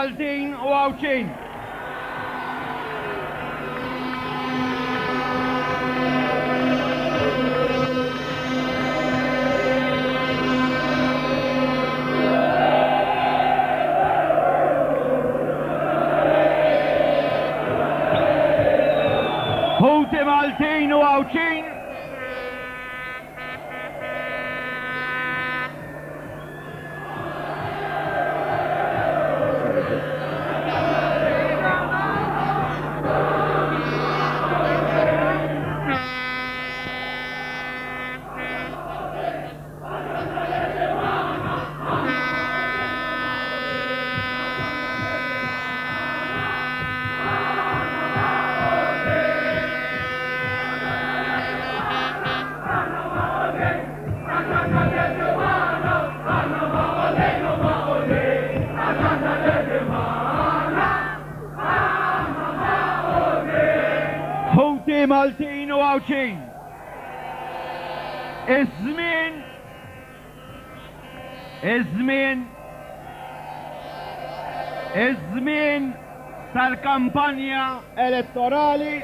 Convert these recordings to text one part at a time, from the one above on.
Maltin u Għawċin. Huti Maltin u Għawċin. Huti Maltin u Għawċin. Iż-żmien tal-kampanja elettorali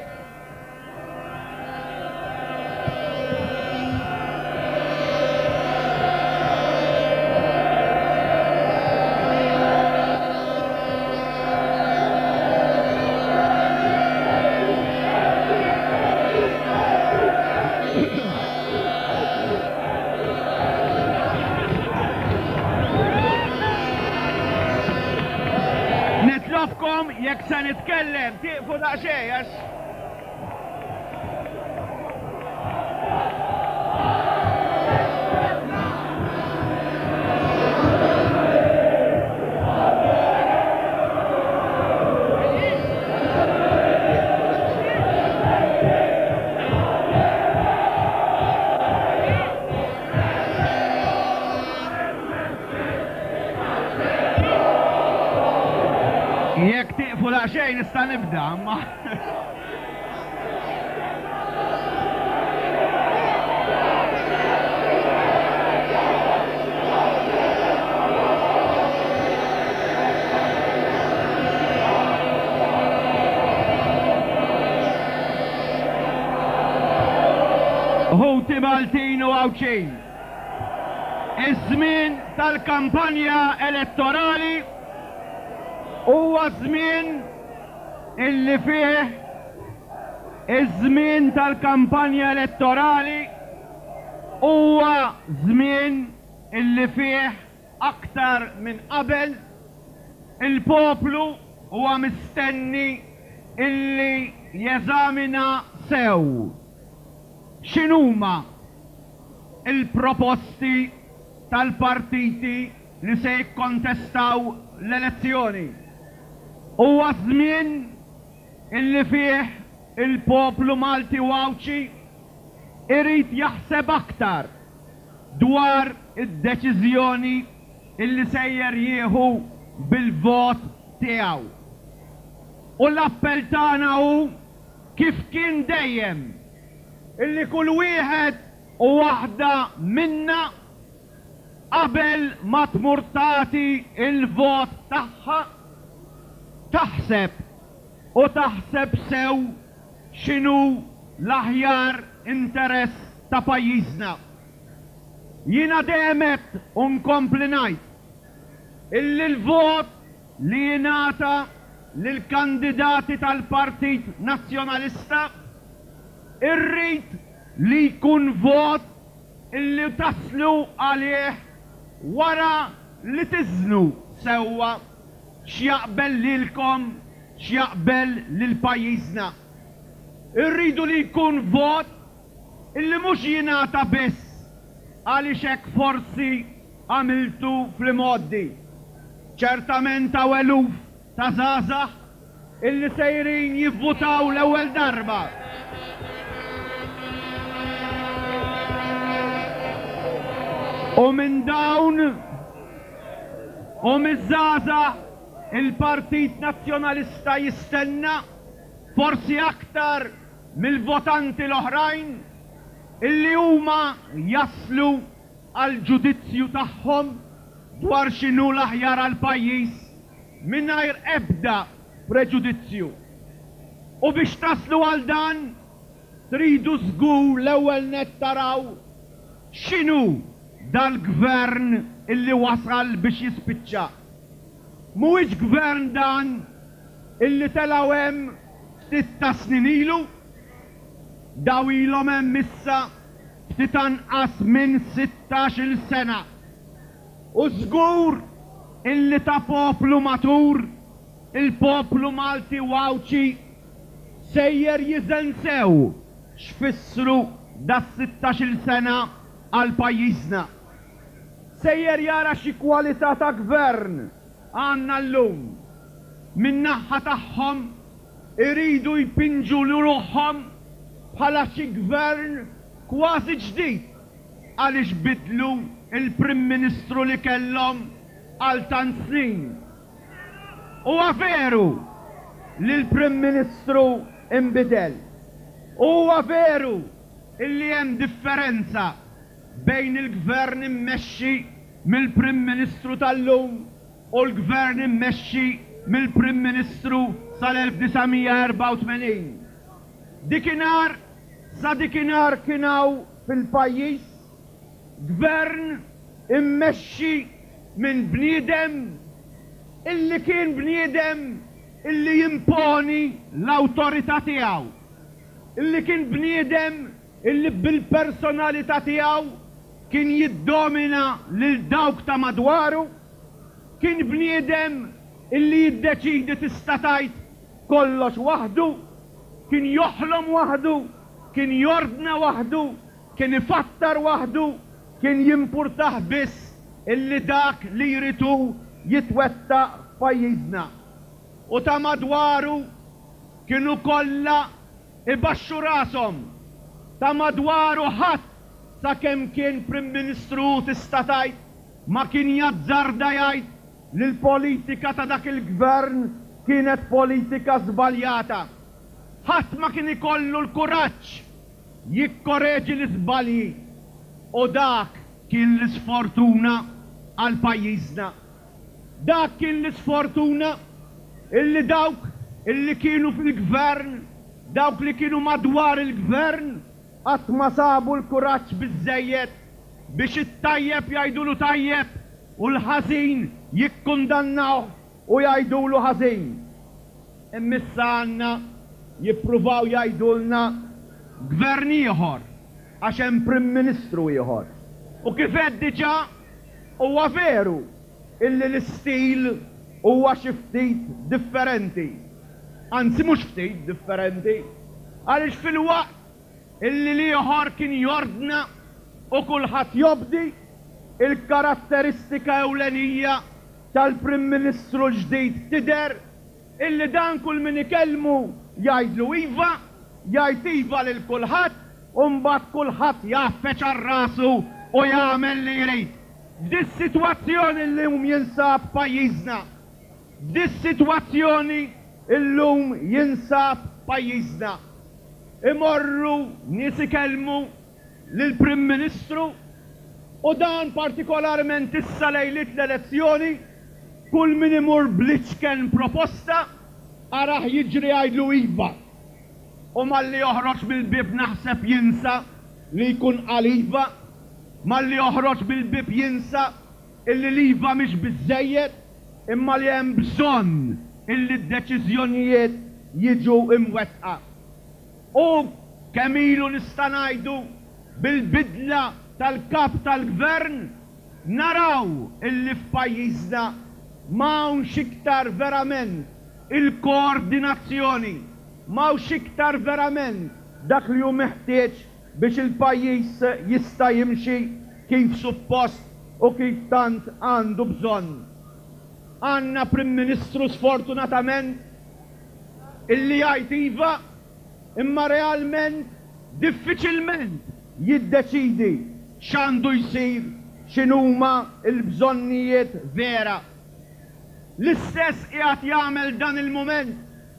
nitlobkom jekk se nitkellem tieqfu daqsxejn għax jekk tieqfu daqsxejn nista' nibda, ma Huti Maltin u Għawċin. Iż-żmien tal-kampanja elettorali huwa żmien illi fih iż-żmien tal-kampanja elettorali huwa żmien illi fih aktar minn qabel il-poplu huwa mistenni illi jeżamina sew x'inhuma il-proposti tal-partiti li se jikkontestaw l-elezzjoni. Huwa żmien illi fih il-poplu Malti u Għawċi irid jaħseb aktar dwar id-deċiżjoni illi sejjer jieħu bil-vot tiegħu. U l-appell tagħna hu kif kien dejjem illi kull wieħed u waħda minna qabel ma tmur tagħti il-vot tagħha taħseb sew x'inhu l-aħjar interess ta' pajjiżna. Jiena dejjem u nkompli ngħid illi l-vot li jingħata lill-kandidati tal-Partit Nazzjonalista irrid li jkun vot illi taslu għalih wara li tiżnu sewwa x'jaqbel lilkom, x'jaqbel lil pajjiżna. Irridu li jkun vot illi mhux jingħata biss għaliex hekk forsi għamiltu fl-modi. Ċertament hawn eluf ta' żgħażagħ illi sejrin jivvutaw l-ewwel darba. U minn dawn u miż-żgħażagħ il-Partit Nazzjonalista jistenna forsi aktar mill-votanti l-oħrajn illi huma jaslu għal ġudizzju tagħhom dwar x'inhu l-aħjar għal pajjiż mingħajr ebda preġudizzju. U biex taslu għal dan, tridu żgur l-ewwel nett taraw x'inhu dal-gvern illi wasal biex jispiċċa. Mhuwiex gvern dan illi telgħu hemm 6 snin ilu, daw ilhom hemm issa ftit anqas minn 16-il sena. U żgur illi ta' poplu matur, il-poplu Malti wawċi sejjer jiżensew x'fissru da 16-il sena għal pajjiżna. Sejjer jara xi kwalità ta' gvern għandna llum. Min-naħa tagħhom iridu jpinġu l ruħhom bħala xi gvern kważi ġdid għaliex bidlu il-Prim Ministru li kellhom għal tant snin. Huwa veru li l-Prim Ministru inbidel. Huwa veru illi hemm differenza bejn il-gvern immexxi mill-Prim Ministru tal-lum u l-gvern immexxi mill-Prim Ministru sal-1984. Dikinhar sa dikinhar kienaw fil-pajjiż gvern immexxi minn bniedem illi kien bniedem illi jimponi l-awtorità tiegħu. Illi kien bniedem illi bil-personalità tiegħu kien jiddomina lil dawk ta' madwaru, kien bniedem illi jiddeċidi tista' tgħid kollox waħdu, kien joħlom waħdu, kien jordna waħdu, kien ifattar waħdu, kien jimpurtaħ biss illi dak li jritu jitwettaq pajjiżna. U ta' madwaru kienu kollha ibaxxu rashom. Ta' madwaru ħadd sakemm kien Prim Ministru tista' tgħid ma kien jazzarda jgħid li l-politika ta' dak il-gvern kienet politika żbaljata. Ħadd ma kien ikollu l-kuraġġ jikkoreġi l-iżbalji u dak kien l-isfortuna għal pajjiżna. Dak kien l-isfortuna illi dawk illi kienu fil-gvern, dawk li kienu madwar il-gvern, qatt ma sabu l-kuraġġ biżżejjed biex it-tajjeb jgħidulu tajjeb u l-ħażin jikkundannaw u jgħidulu ħażin. Immissa għandna jippruvaw jgħidulna gvern ieħor għax hemm Prim Ministru ieħor. U kif qed diġà huwa veru illi l-istil huwa xi ftit differenti. Anzi mhux ftit differenti, għaliex fil-waqt illi l-ieħor kien jordna u kulħadd jobdi, il-karatteristika ewlenija tal-Prim Ministru ġdid tidher illi dan kull min ikellmu jgħidlu iva, jgħid iva lil kulħadd u mbagħad kulħadd jaffeċ ar-rasu u jagħmel li jrid. F'dis-sitwazzjoni llum jinsab pajjiżna. F'dis-sitwazzjoni llum jinsab pajjiżna. Imorru nies ikellmu lill-Prim Ministru u dan partikolarment issa lejlit l-elezzjoni kull min imur bliċken proposta araħ jiġri jgħidlu iva. U malli joħroġ bil-bib naħseb jinsa li jkun għal-iva, malli joħroġ bil-bib jinsa illi l-iva mhix biżżejjed, imma li hemm bżonn illi d-deċiżjonijiet jiġu imwettqa. U kemm ilu nista' ngħidu bil-bidla tal-kap tal-gvern naraw illi f'pajjiżna m'hawnx iktar verament il-koordinazzjoni, m'hawnx iktar verament dak li hu meħtieġ biex il-pajjiż jista' jimxi kif suppost u kif tant għandu bżonn. Għandna Prim Ministru sfortunatament illi jgħid iva imma realment diffiċilment jiddeċidi x'għandu jsir, x'inhuma l-bżonnijiet vera. L-istess qiegħed jagħmel dan il-mument.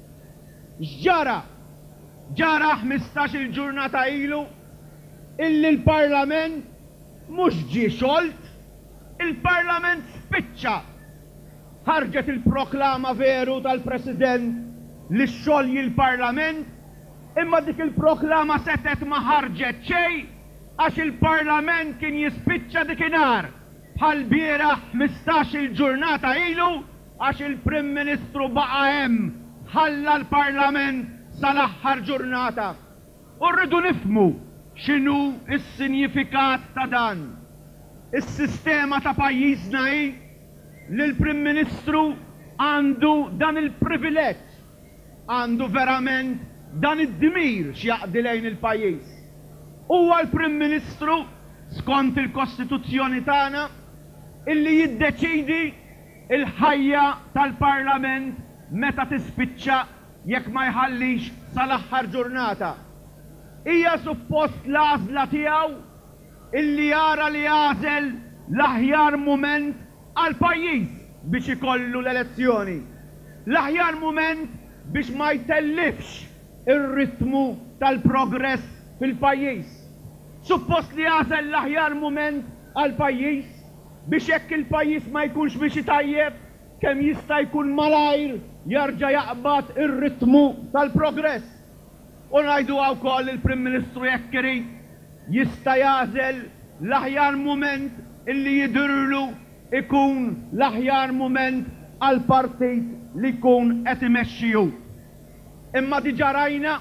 X'ġara? Ġara 15-il ġurnata ilu illi l-Parlament mhux ġie xolt, il-Parlament spiċċa. ħarġet il-proklama veru tal-President li xolli l-Parlament, imma dik il-proklama setet ma ħarġet xej għax il-Parlament kien jispiċċa dikinhar bħal bieraħ 15 ġurnata ilu għax il-Prim Ministru baqa' hemm ħalla l-Parlament sal-aħħar ġurnata. U rridu nifmu x'inhu s-sinifikat ta' dan. Is-sistema ta' pajjiżna hi li l-Prim Ministru għandu dan il-privileġġ, għandu verament dan id-dmir x'jaqdi lejn il-pajjiż. Huwa l-Prim Ministru skont il-Kostituzzjoni tagħna illi jiddeċidi il-ħajja tal-Parlament meta tispiċċa jekk ma jħallix sal-aħħar ġurnata. Hija suppost l-għażla tiegħu illi jara li għażel l-aħjar mument għal pajjiż biex ikollu l-elezzjoni. L-aħjar mument biex ma jtellifx ir-ritmu tal-progress fil-pajjiż. Suppost li għażel l-aħjar mument għal pajjiż biex jekk il-pajjiż ma jkunx biex itajjeb kemm jista' jkun malajr jarġa' jaqbad ir-ritmu tal-progress. U ngħidu wkoll il-Prim Ministru jekk irid jista' jagħżel l-aħjar mument illi jidhirlu ikun l-aħjar mument għal partit li jkun qed imexxiju. Imma diġà rajna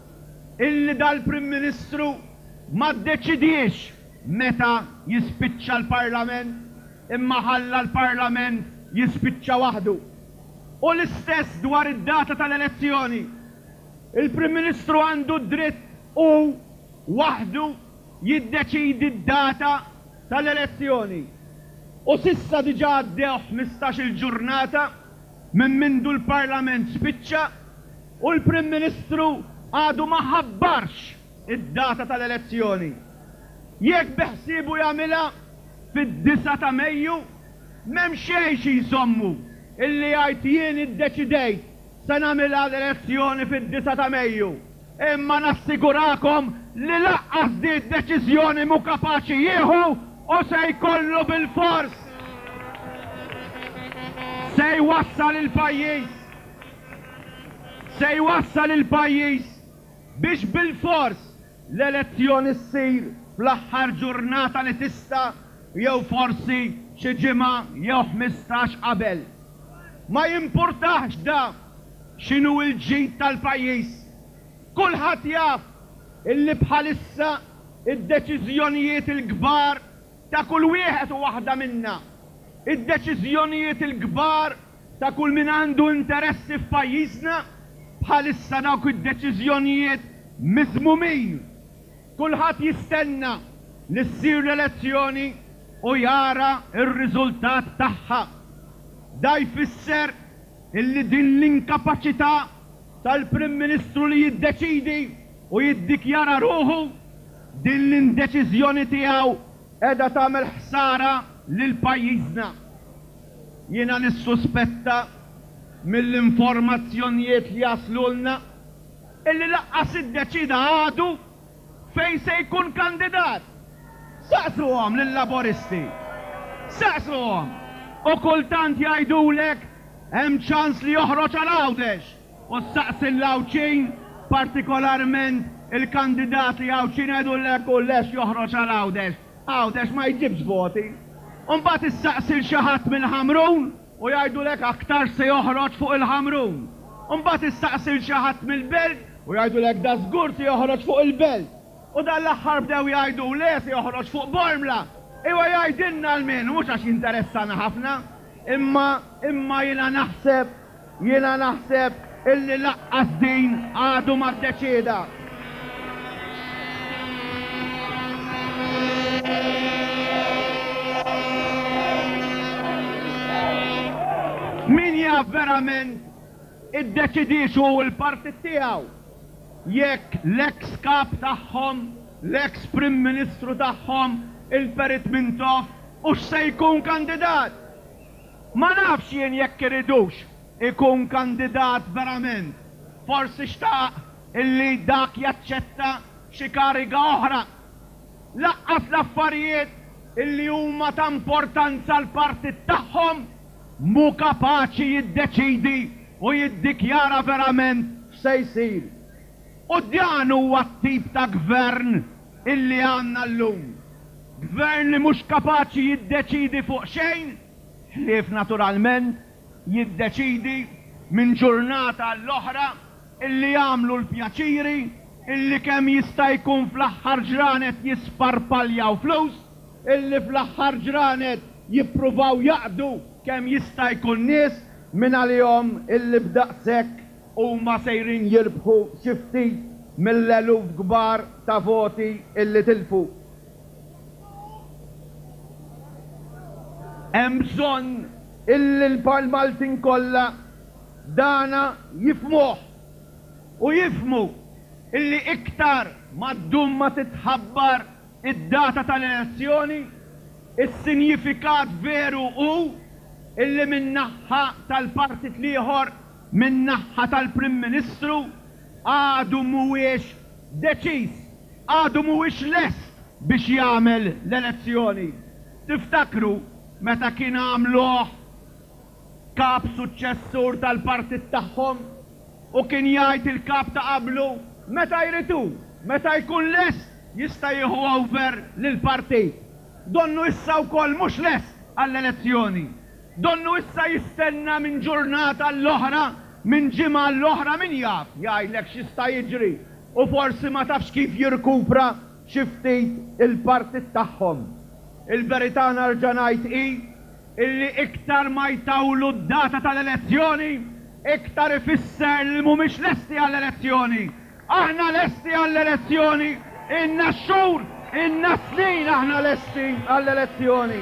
illi dal-Prim Ministru ma ddeċidiex meta jispiċċa l-Parlament imma ħalla l-Parlament jispiċċa waħdu. U l-istess dwar id-data tal-elezzjoni. Il-Prim Ministru għandu dritt u waħdu jiddeċidi d-data tal-elezzjoni. U sissa diġà għaddew 15 ġurnata minn mindu l-Parlament spiċċa u l-Prim Ministru għadu ma ħabbarx id-data tal-elezzjoni. Jekk beħsibu jagħmilha fid-9 ta' Mejju, m'hemm xejn xi jsommu illi jgħid jien iddeċidejt se nagħmilha l-elezzjoni fid-9 ta' Mejju. Imma nassigurakom li laqqas di d-deċiżjoni mhu kapaċi jieħu u se jkollu bil-fors se jwassal il-pajjiż biex bil-fors l-elezzjoni ssir fl-aħħar ġurnata li tista' jew forsi xi ġimgħa jew 15 qabel. Ma jimpurtax da x'inhu l-ġid tal-pajjiż. Kulħadd jaf illi bħalissa id-deċiżjonijiet il-kbar ta' kull wieħed u waħda minna. Id-deċiżjonijiet il-kbar ta' kull min għandu interessi f'pajjiżna bħalissa dawk id-deċiżjonijiet miżmumin. Kulħadd jistenna li ssir l-elezzjoni u jara r-riżultat tagħha. Da jfisser illi din l-inkapaċità tal-Prim Ministru li jiddeċidi u jiddikjara ruħu din l-indeċiżjoni tiegħu qiegħda tagħmel ħsara lil pajjiżna. Jiena nissuspetta mill-informazzjonijiet li jaslulna illi laqqas iddeċida għadu fejn se jkun kandidat. Saqsuhom lill-laboristi. Saqsuhom. U kultant jgħidulek hemm ċans li joħroġ għal Għawdex. U saqsi l-Għawċin, partikolarment il-kandidat li Għawċin jgħidulek u lex joħroġ għal Għawdex. Għawdex ma jġibx voti. Mbagħad issaqsi xi ħadd mill-Ħamrun u jgħidulek aktar se joħroġ fuq il-Ħamrun. Mbagħad issaqsi xi ħadd mill-Belt u jgħidulek da żgur se joħroġ fuq il-Belt. U dan l-aħħar bdew jgħidu le se joħroġ fuq Bormla. Iwa jgħidilna l-min, mhux għax jinteressana ħafna, imma jiena naħseb illi laqqas din għadu ma ddeċida. Min jaf verament iddeċidix hu l-partit tiegħu. Jekk l-ex-kap tagħhom, l-ex-Prim Ministru tagħhom, il-Perit Mintoff, u se jkun kandidat. Ma nafx jien jekk iridux ikun kandidat verament. Forsi xtaq illi dak jaċċetta xi kariga oħra. Laqqas l-affarijiet illi huma ta' importanza l-partit tagħhom mu kapaċi jiddeċidi u jiddikjara verament x'se jsir. U dan huwa t-tip ta' gvern illi għandna llum. Gvern li mhux kapaċi jiddeċidi fuq xejn, ħlief naturalment jiddeċidi minn ġurnata l-oħra illi jagħmlu l-pjaċiri, illi kemm jista' jkun fl-aħħar ġranet jisparpaljaw flus, illi fl-aħħar ġranet jippruvaw jaqdu kemm jista' jkun nies minn għalihom illi b'daqshekk huma sejrin jirbħu xi ftit mill-eluf kbar ta' voti illi tilfu. Hemm bżonn illi l-Maltin kollha dana jifmuh u jifmu illi iktar maddum ma titħabbar id-data tal-elezzjoni, is-sinifikat veru hu illi min-naħa tal-partit liħor, min-naħa tal-Prim Ministru, għadu mhuwiex deċiż, għadu mhuwiex lest biex jagħmel l-elezzjoni. Tiftakru meta kien għamluh kap suċċessur tal-partit tagħhom u kien jgħid il-kap ta' qablu meta jritu, meta jkun lest jista' jieħu over lill-partit. Donnu issa wkoll mhux lest għall-elezzjoni. Donnu issa jistenna minn ġurnata l-oħra, minn ġimgħa l-oħra min jaf jgħidlek x'jista' jiġri u forsi ma tafx kif jirkupra xi ftit il-partit tagħhom. Il-verità narġa' ngħid hi illi iktar ma jtawlu d-data tal-elezzjoni, iktar ifisser li mhumiex lesti għall-elezzjoni. Aħna lesti għall-elezzjoni, inna xhur, inna snin aħna lesti għall-elezzjoni.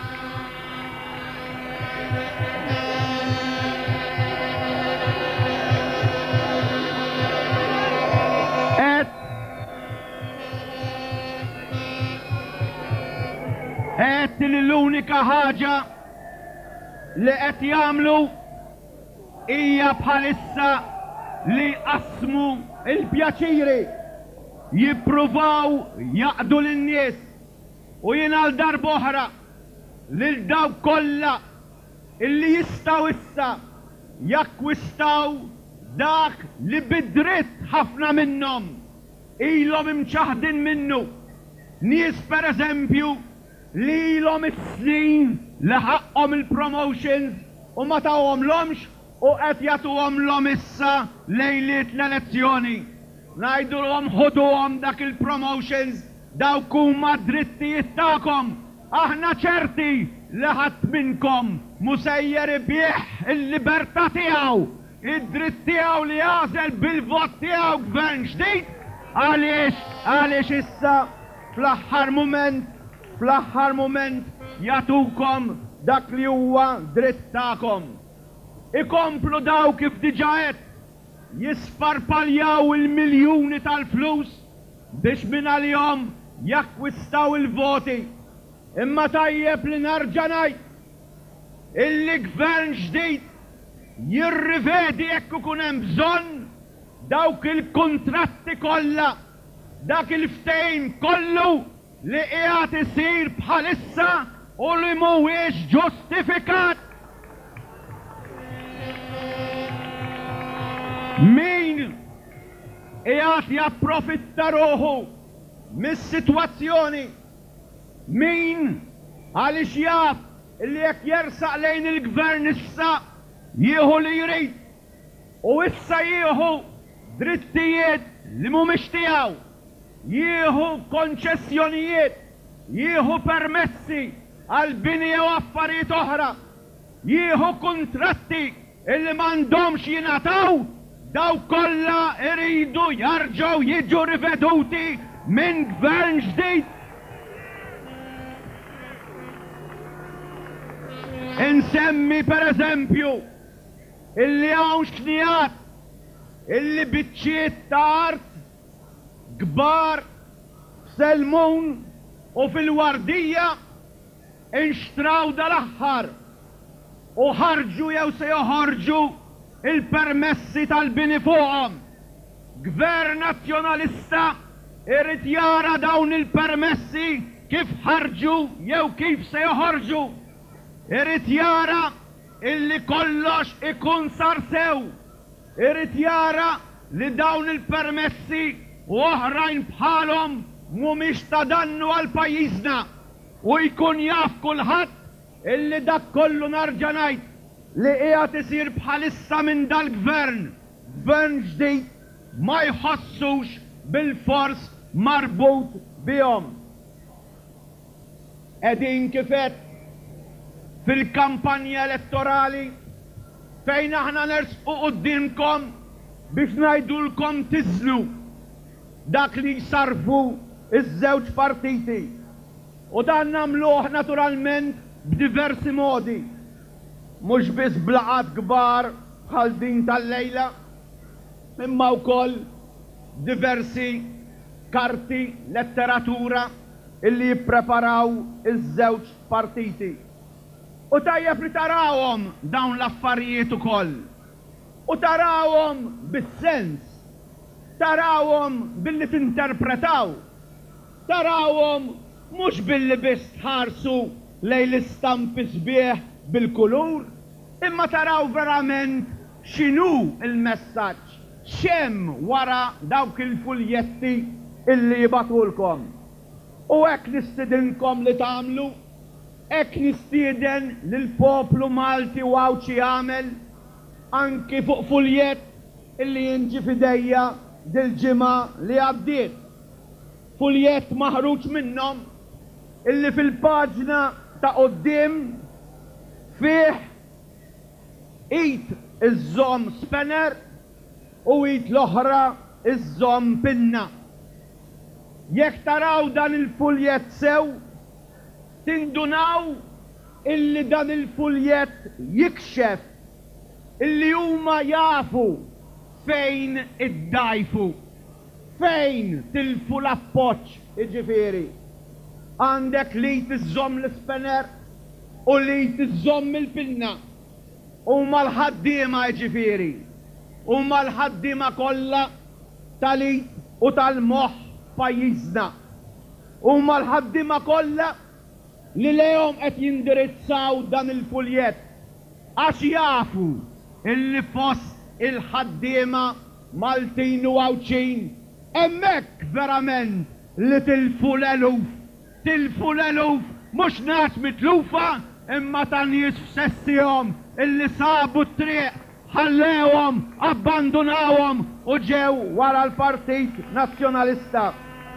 Et li l-unika ħaġa li qed jagħmlu hija bħalissa li qasmu il-pjaċiri, jippruvaw jaqdu lin-nies u jiena għal darba oħra lil dawk kollha illi jistgħu issa jakkwistaw dak li bidritt ħafna minnhom ilhom imċaħdin minnu. Nies pereżempju li ilhom is-snin li ħaqhom il-promotions u ma tawhomlhomx u qed jagħtuhomlhom issa lejliet l-elezzjoni. Ngħidulhom ħuduhom dak il-promotions, dawk huma drittijiet tagħkom. Aħna ċerti li ħadd minnkom musejjer ibih il-libertà tiegħu, id-dritt tiegħu li jagħżel bil-vot tiegħu gvern ġdid. Għaliex issa fl-aħħar mument jagħtukom dak li huwa dritt tagħkom. Ikomplu daw kif diġà qed jisparpaljaw il-miljuni tal-flus biex minn għalihom jakkwistaw il-voti. Imma tajjeb li narġa' ngħid illi gvern ġdid jirrivedi jekk ikun hemm bżonn dawk il-kuntratti kollha, dak il-ftehim kollu li qiegħed isir bħalissa u li mhuwiex ġustifikat. Min qiegħed japprofitta ruħu mis-sitwazzjoni, min għaliex jaf li jekk jersaq lejn il-gvern issa jieħu li jrid u issa jieħu drittijiet li mhumiex tiegħu, jieħu konċessjonijiet, jieħu permessi għal bini u affarijiet oħra, jieħu kuntratti illi m'għandhomx jingħataw, daw kollha iridu jarġgħu jiġu riveduti minn gvern ġdid. Insemmi pereżempju illi hawn xnijat illi biċċiet ta' art kbar f'Selmun u fil-Wardija inxtraw dal-aħħar u ħarġu jew se joħorġu il-permessi tal-bini fuqhom. Gvern nazzjonalista irid jara dawn il-permessi kif ħarġu jew kif se joħorġu. Irid jara illi kollox ikun sar sew. Irid jara li dawn il-permessi u oħrajn bħalhom mhumiex ta' dannu għal pajjiżna u jkun jaf kulħadd illi dak kollu narġa' ngħid li qiegħed isir bħalissa minn dal-gvern, gvern ġdid ma jħossux bil-fors marbut bihom. Qegħdin kifet fil-kampanja elettorali fejn aħna nersqu qudiemkom biex ngħidulkom tiżlu dak li jsarfu iż-żewġ partiti. U dan nagħmluh naturalment b'diversi modi. Mhux biss blaqat kbar bħal din tal-lejla, imma wkoll diversi karti letteratura illi jippreparaw iż-żewġ partiti. U tajjeb li tarawhom dawn l-affarijiet ukoll. U tarawhom bis-sens. Tarawhom billi tinterpretaw. Tarawhom mhux billi biss tħarsu lejn l-istampi sbieħ bil-kulur, imma taraw verament x'inhu il-messaġġ, x'hemm wara dawk il-fuljetti illi jibatulkom. U hekk nistidinkom li tagħmlu, hekk nistieden lill-poplu Malti u għawċi jagħmel anki fuq fuljett illi jinġi fidejja dil-ġimgħa li għaddiet. Fuljett maħruġ minnhom illi fil-paġna ta' quddiem fih id iż-żomm spener u id l-oħra iż-żomm pinna. Jekk taraw dan il-fuljett sew, tindunaw illi dan il-fuljett jikxef illi huma jafu fejn iddajfu, fejn tilfu l-appoġġ, iġifieri. Għandek li tiżomm l-spener u li tiżomm il-pinna. Huma l-ħaddiema iġifieri. Huma l-ħaddiema kollha tal-id u tal-moħħ pajjiżna. Huma l-ħaddiema kollha li lejhom qed jindirizzaw dan il-fuljett għax jafu illi fost il-ħaddiema Maltin u Għawċin hemmhekk verament li tilfu l-eluf mhux naħs mitlufa imma ta' nies f'sessihom illi sabu t-triq ħallewhom, abbandunawhom u ġew wara l-Partit Nazzjonalista.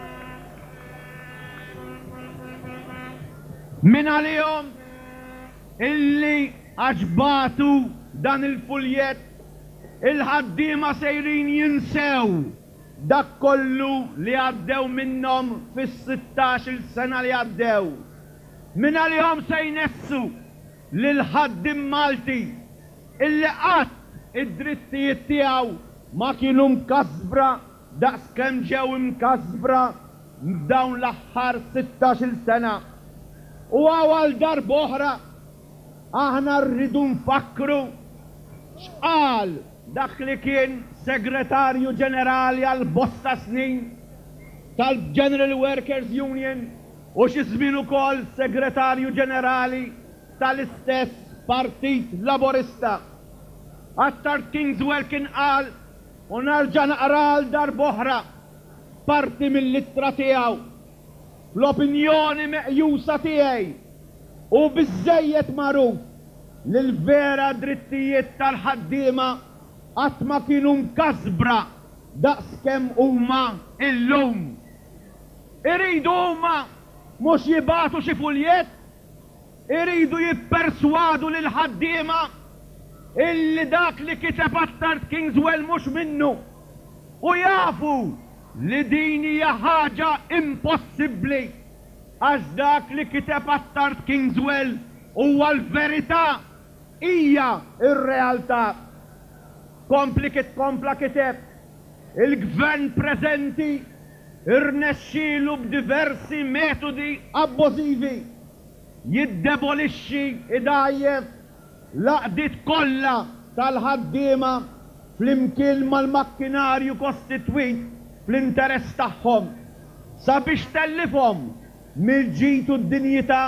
Min għalihom illi aġbatu dan il-fuljett, il-ħaddiema sejrin jinsew dak kollu li għaddew minnhom fis-16 sena li għaddew. Min għalihom se jnessu lil-ħaddim Malti illi qatt id-drittijiet tiegħu ma kienu mkasbra daqskemm ġew imkasbra f'dawn l-aħħar 16 sena. U għal darba oħra aħna rridu nfakru x'qal dak li kien segretarju ġenerali għal bosta snin tal-General Workers Union u xi żmien ukoll segretarju ġenerali tal-istess Partit Laburista. Attard Kingswell kien qal u narġa' naqra għal darba oħra parti mill-ittra tiegħu l-opinjoni meqjusa tiegħi u biżżejjed magħruf li l-vera drittijiet tal-ħaddiema qatt ma kienu mkasbra daqskemm huma illum. Iridu huma mhux jibagħtu xi fuljett, iridu jipperswadu lil ħaddiema illi dak li kiteb Attard Kingswell mhux minnu u jafu li din hija ħaġa impossibbli għax dak li kiteb Attard Kingswell huwa l-verità, hija r-realtà. Kompla kiteb il-gvern preżenti irnexxielu b'diversi metodi abbużivi jiddebolixxi idajjef l-għaqdiet kollha tal-ħaddiema flimkien mal-makkinarju kostitwit fl-interess tagħhom sabiex tellifhom mill-ġid u d-dinjità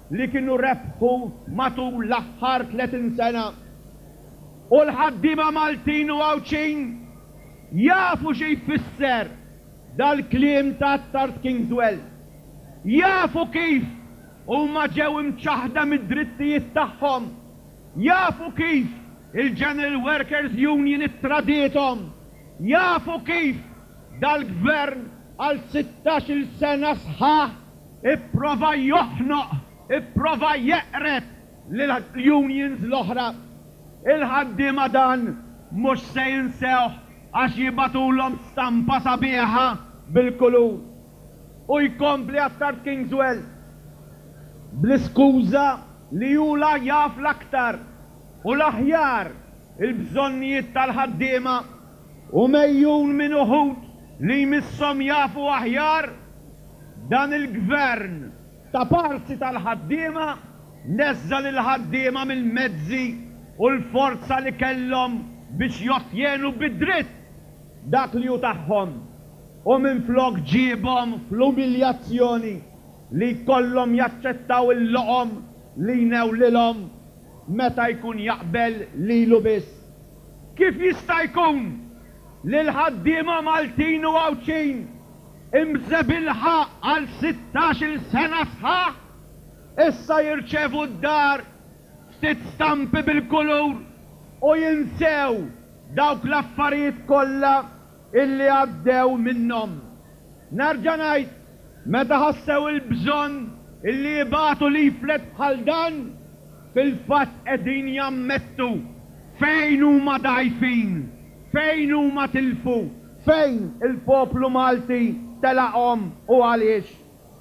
li kienu rebħu matul l-aħħar 30 sena. U l-ħaddiema Maltin u Għawċin jafu xi jfisser dal-kliem ta' Tart Kingswell. Jafu kif huma ġew imċaħda mid-drittijiet tagħhom. Jafu kif il-General Workers Union ittradiethom. Jafu kif dal-gvern għal 16 sena sħaħ ipprova joħnoq, ipprova jeqret lill-unions l-oħra. Il-ħaddiema dan mhux se jinsewh għax jibatulhom stampa sabiħa bil-kulur. U jkompli Tart Kingswell bl-iskuża li jula jaf l-aktar u l-aħjar il-bżonnijiet tal-ħaddiema u mejjun minn uħud li jmissom jafu aħjar. Dan il-gvern ta' parti tal-ħaddiema neżżal il-ħaddiema mill-mezzi u l-forza li kellhom biex jotjenu bid-dritt dak li hu tagħhom u minflok ġiebhom fl-umiljazzjoni li jkollhom jaċċettaw il-loqom li jnewlilhom meta jkun jaqbel lilu biss. Kif jista' jkun li l-ħaddiema Maltin u Għawċin imżebilħa għal 16 sena sħaħ issa jirċevu d-dar ftit stampi bil-kulur u jinsew dawk l-affarijiet kollha illi għaddew minnhom. Nerġa' ngħid, meta ħassew il-bżonn illi jibagħtu leaflet bħal dan, fil-fatt qegħdin jammettu fejn huma dgħajfin, fejn huma tilfu, fejn il-poplu Malti telaqhom u għaliex.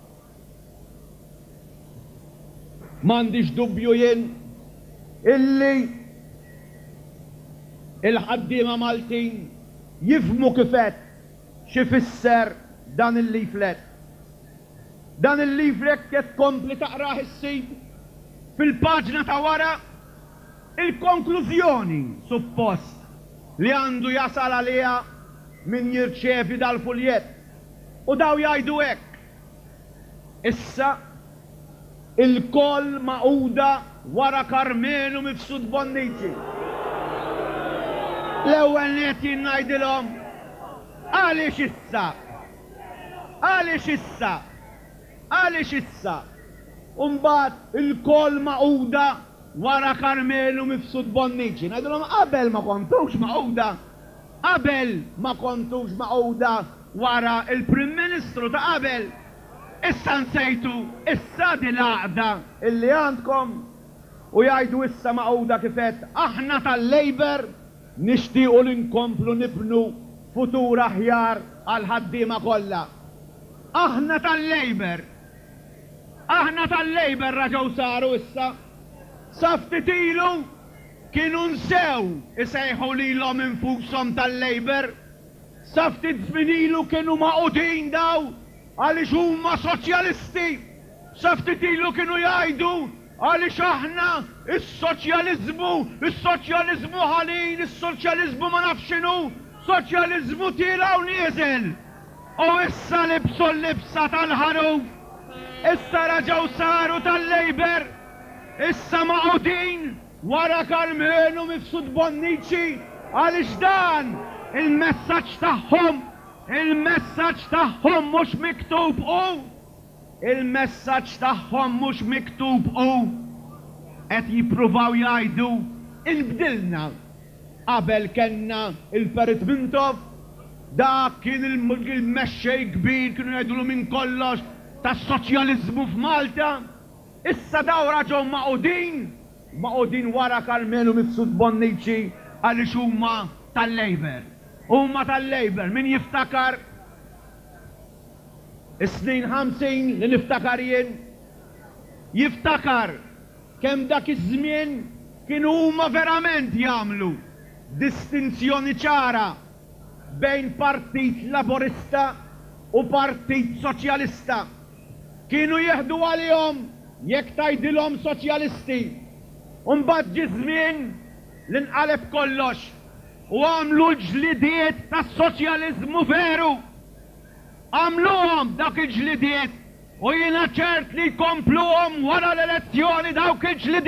M'għandix dubju jien illi il-ħaddiema Maltin jifmu kifet x'ifisser dan il-leaflet. Dan il-leaflet qed tkompli taqrah issib fil-paġna ta' wara il-konklużjoni suppost li għandu jasal għaliha min jirċevi dal-fuljet. U daw jgħidu hekk. Issa il-koll maquda wara Karmenu mifsud Bonnici. L-ewwel net jien ngħidilhom għaliex issa? Għaliex issa? Għaliex issa? U mbagħad il-koll maquda wara Karmenu mifsud Bonnici. Ngħidilhom qabel ma kontux maquda. Qabel ma kontux maquda wara il-Prim Ministru ta' qabel. Issa nsejtu, issa di l-għaqda illi għandkom u jgħidu issa maquda kifet aħna tal-Labor nixtiequ li nkomplu nibnu futur aħjar għal ħaddiema kollha. Aħna tal-Labor. Aħna tal-Labor raġgħu saru issa. Sa ftit ilu kienu nsew isejħu lilhom infushom tal-Labor. Sa ftit żmien ilu kienu maqudin daw għaliex huma soċjalisti. Sa ftit ilu kienu jgħidu għaliex aħna is-soċjaliżmu ħalin, is-soċjaliżmu ma nafx x'inhu, soċjaliżmu tira u nieżel. U issa libsu l-libsa tal-ħaruf, issa raġgħu saru tal-Labor, issa maqudin wara Karmenu mifsud Bonnici għaliex dan il-messaġġ tagħhom. Il-messaġġ tagħhom mhux miktub il-messaġġ tagħhom mhux miktub qed jippruvaw jgħidu il-bdilna. Qabel kellna il-Ferit Mintov, dak kien il-mexxej kbir kienu jgħidulu minn kollox tas-soċjaliżmu f'Malta. Issa daw raġgħu maqudin wara Karmenu mifsud Bonnici għaliex huma tal-Labor. Huma tal-Labor, min jiftakar is-snin 50 li niftakar jien, jiftakar kemm dak iż-żmien kienu huma verament jagħmlu distinzjoni ċara bejn Partit Laburista u Partit Soċjalista. Kienu jieħdu għalihom jekk tgħidilhom soċjalisti. U mbagħad ġie żmien li nqaleb kollox u għamlu l-ġlidiet tas-soċjaliżmu veru. Għamluhom dak il-ġlidiet U jiena ċert li jkompluhom wara l-elezzjoni dawk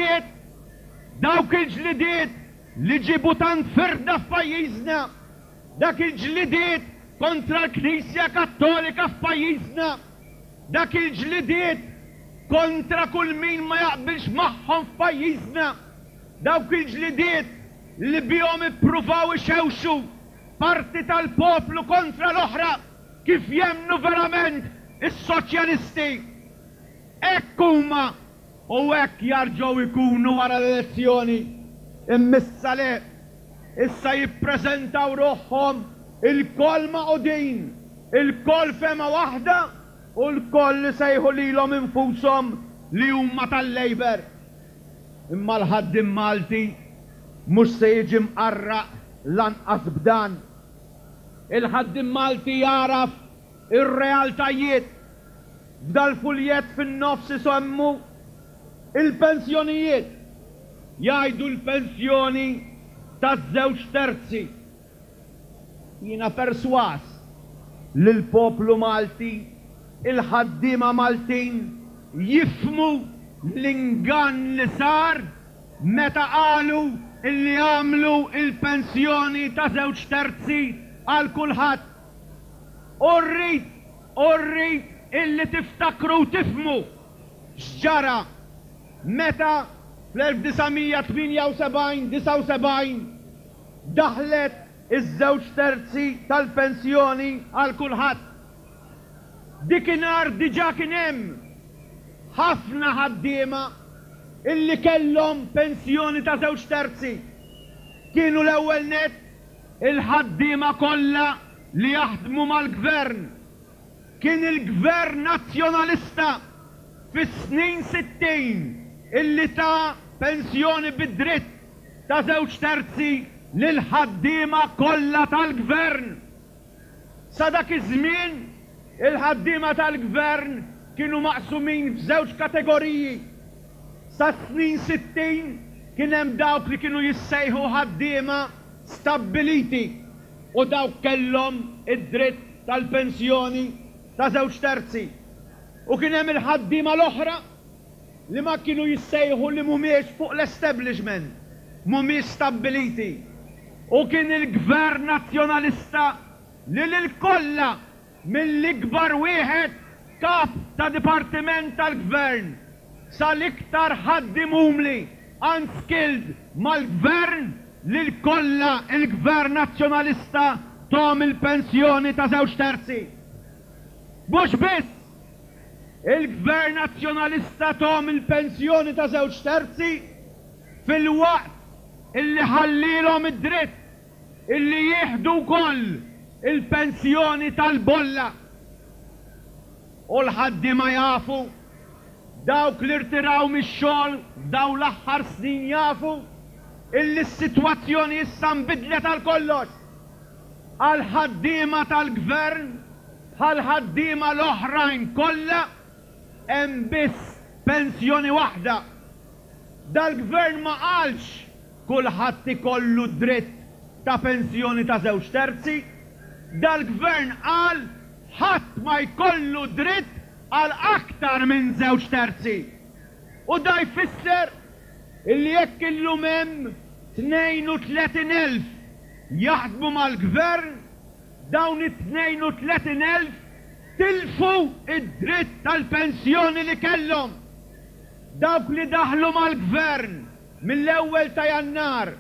il-ġlidiet li ġibu tant firda f'pajjiżna, dak il-ġlidiet kontra l-Knisja Kattolika f'pajjiżna, dak il-ġlidiet kontra kull min ma jaqbilx magħhom f'pajjiżna, dawk il-ġlidiet li bihom ippruvaw ixewxu parti tal-poplu kontra l-oħra kif jemnu verament is-soċjalisti. Hekk huma u hekk jarġgħu jkunu wara l-elezzjoni. Immissa le, issa jippreżentaw ruħhom il-koll maqudin, il-koll fema waħda u l-koll li sejħu lilhom infushom li huma tal-Labor. Imma l-ħaddim Malti mhux se jiġi mqarraq lanqas b'dan. Il-ħaddim Malti jaraf ir-realtajiet. F'dal-fuljett fin-nofs isemmu il-pensjonijiet. Jgħidu l-pensjoni taż-żewġ terzi. Jiena perswas li l-poplu Malti, il-ħaddiema Maltin jifmu l-ingann li sar meta qalu illi għamlu il-pensjoni ta' żewġ terzi għal kulħadd. Urrit illi tiftakru tifmu x'ġara meta fl-1978-79 daħlet iż-żewġ terzi tal-pensjoni għal kulħadd. Dikinhar diġà kien hemm ħafna ħaddiema illi kellhom pensjoni ta' żewġ terzi. Kienu l-ewwel net il-ħaddiema kollha li jaħdmu mal-gvern. Kien il-gvern nazzjonalista fis-snin 60 illi ta' pensjoni bid-dritt ta' żewġ terzi lil ħaddiema kollha tal-gvern. Sa dak iż-żmien il-ħaddiema tal-gvern kienu maqsumin f'żewġ kategoriji. Sa snin 60 kien hemm dawk li kienu jissejħu ħaddiema stabiliti u dawk kellhom id-dritt tal-pensjoni ta' żewġ terzi. U kien hemm il-ħaddiema l-oħra li ma kienu jissejħu li mhumiex fuq l-establishment, mhumiex stabiliti. U kien il-gvern nazzjonalista li l-kollha mill-ikbar wieħed kap ta' dipartiment tal-gvern sal-iktar ħaddim umli unskilled mal-gvern li l-kollha il-gvern nazzjonalista tom il-pensjoni ta' żewġ terzi. Mhux biss il-gvern nazzjonalista tom il-pensjoni ta' żewġ terzi fil-waqt illi ħallilhom id-dritt illi jieħdu wkoll il-pensjoni tal-bolla. U l-ħaddiema jafu, dawk li rtiraw mix-xogħol daw l-aħħar snin jafu illi s-sitwazzjoni issa nbidlet għal kollox. Għal ħaddiema tal-gvern bħal ħaddiema l-oħrajn kollha hemm biss pensjoni waħda. Dal-gvern ma qalx kulħadd ikollu dritt ta' pensjoni ta' żewġ terzi, dal-gvern qal ħadd ma jkollu dritt għal aktar minn żewġ terzi. U da jfisser illi jekk illum hemm 32,000 jaħdmu mal-gvern, dawn it-32,000 tilfu id-dritt tal-pensjoni li kellhom. Dawk li daħlu mal-gvern mill-ewwel ta' Jannar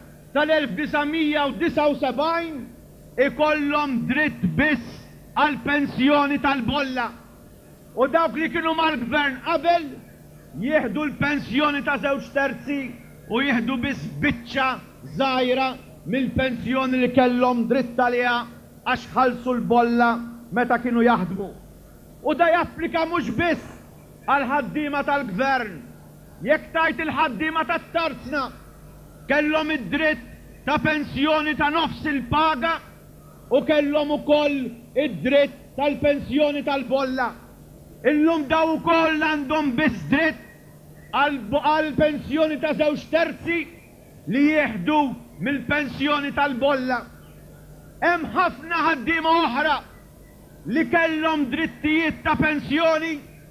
tal-1979 ikollhom dritt biss għal pensjoni tal-bolla. U dawk li kienu mal-gvern qabel jieħdu l-pensjoni ta' żewġ terzi u jieħdu biss biċċa żgħira mill-pensjoni li kellhom dritt għaliha għax ħallsu l-bolla meta kienu jaħdmu. U da japplika mhux biss għal ħaddiema tal-gvern. Jekk tajt il-ħaddiema tat-tarzna kellhom id-dritt ta' pensjoni ta' nofs il-paga u kellhom ukoll id-dritt tal-pensjoni tal-bolla. Illum daw ukoll għandhom biss dritt għal pensjoni ta' żewġ terzi li jieħdu mill-pensjoni tal-bolla. Hemm ħafna ħaddiema oħra li kellhom drittijiet ta' pensjoni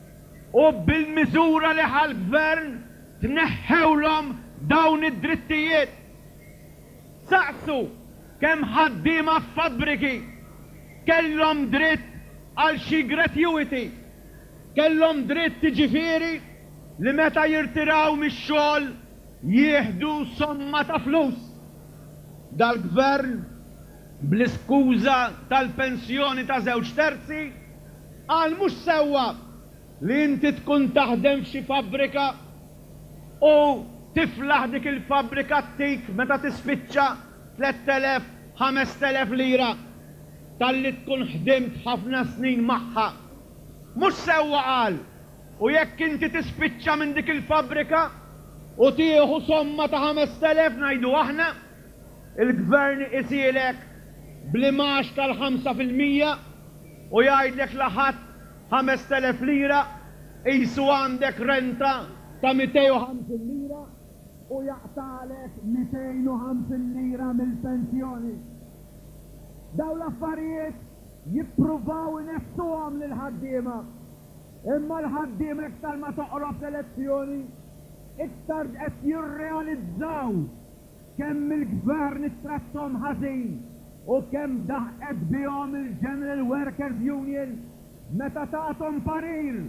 u bil-miżura li ħal-gvern tneħħewlhom dawn id-drittijiet. Saqsu kemm ħaddiema f'fabbriki kellhom dritt għal xi gratuity, kellhom dritt ġifieri li meta jirtiraw mix-xogħol jieħdu somma ta' flus. Dal-gvern bl-iskuża tal-pensjoni ta' żewġ terzi għal mhux sewwa li inti tkun taħdem f'xi fabbrika u tiflaħ dik il-fabbrika tik meta tispiċċa 3,000, 5,000 lira tal-li tkun ħdimt ħafna snin magħha. Mhux sewwa qal. U jekk inti tispiċċa minn dik il-fabbrika u tieħu somma ta' 5,000 ngħidu aħna, il-gvern isilek bl-imax tal-5% u jgħidlek laħat 5,000 lira qisu għandek renta ta' 250 lira u jaqtalek 250 lira mill-pensjoni. Daw l-affarijiet jippruvaw inefsuhom lil-ħaddiema. Imma l-ħaddiema iktar ma toqrob l-elezzjoni, iktar qed jirrealizzaw kemm il-gvern ittrattom ħażin u kemm daħqet bihom il-General Workers Union meta tagħthom parir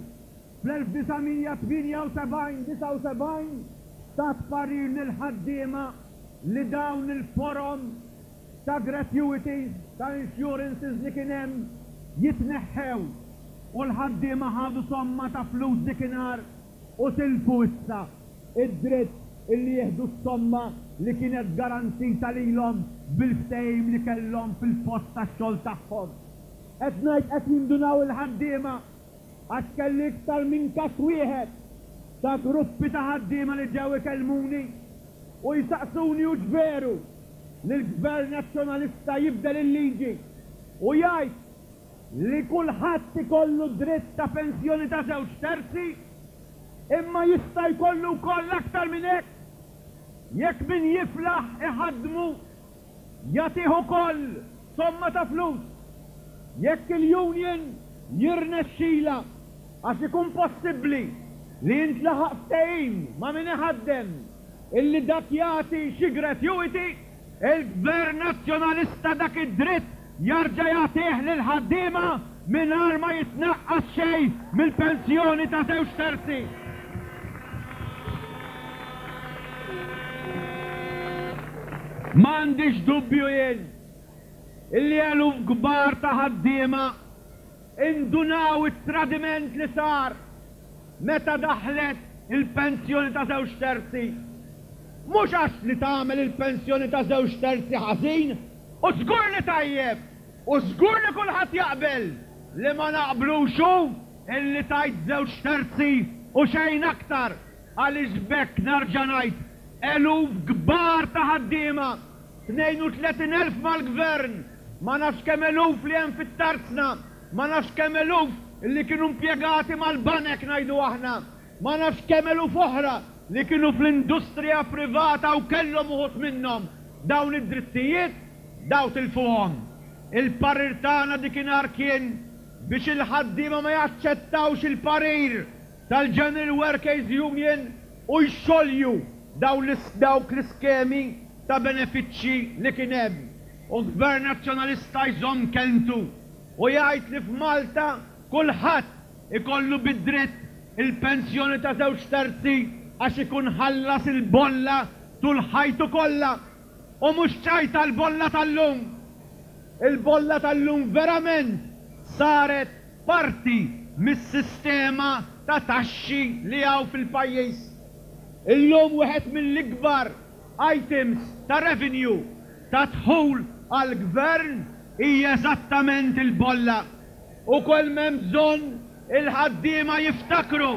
fl-1978-79 tat parir lil-ħaddiema li dawn il-forum ta' gratuities ta' insurances li kien hemm jitneħħew u l-ħaddiema ħadu somma ta' flus dikinhar u tilfu issa id-dritt illi jieħdu s-somma li kienet garantita lilhom bil-ftehim li kellhom fil-post tax-xogħol tagħhom. Qed ngħid qed jindunaw il-ħaddiema għax kelli iktar minn każ wieħed ta' gruppi ta' ħaddiema li ġew ikellmuni u jsaqsuni u ġveru li l-Gvern Nazzjonalista jibdel il-liġi u jgħid li kulħadd ikollu dritt ta' pensjoni ta' żewġ terzi imma jista' jkollu wkoll aktar minn hekk. Jekk min jiflaħ iħaddmu jagħtih ukoll somma ta' flus. Jekk il-union jirnexxila għax ikun possibbli li jintlaħaq ftehim ma' min iħaddem illi dak jagħti xi gratuity, il-Gvern Nazzjonalista dak id-dritt jarġa' jagħtih lil ħaddiema mingħajr ma jitnaqqas xejn mill-pensjoni ta' żewġ terzi. M'għandix dubju jien illi eluf kbar ta' ħaddiema indunaw it-tradiment li sar meta daħlet il-pensjoni ta' żewġ terzi. Mhux għax li tagħmel il-pensjoni ta' żewġ terzi ħażin, u żgur li tajjeb, u żgur li kulħadd jaqbel li ma naqblux illi tajt żewġ terzi u xejn aktar għaliex bekk narġa' ngħid eluf kbar ta' ħaddiema, 32,000 mal-gvern, ma nafx kemm eluf li hemm fit-tarzna, ma nafx kemm eluf li kienu impjegati mal-banek ngħidu aħna, ma nafx kemm eluf oħra li kienu fl-industrija privata u kellhom uħud minnhom dawn id-drittijiet daw tilfuhom. Il-parir tagħna dikinhar kien biex il-ħaddiema ma jaċċettawx il-parir tal-General Workers Union u jxolju dawk l-iskemi ta' benefiċċji li kien hemm. U l-Gvern Nazzjonalista jżomm kelmtu u jgħid li f'Malta kulħadd ikollu bid-dritt il-pensjoni ta' żewġ terzi għax ikun ħallas il-bolla tul ħajtu kollha u mhux ċajta l-bolla tal-lum. Il-bolla tal-lum verament saret parti mis-sistema ta' taxxi li hawn fil-pajjiż. Illum wieħed mill-ikbar items ta' revenue ta' dħul għall-gvern hija eżattament il-bolla. U kull m'hemm bżonn il-ħaddiema jiftakru.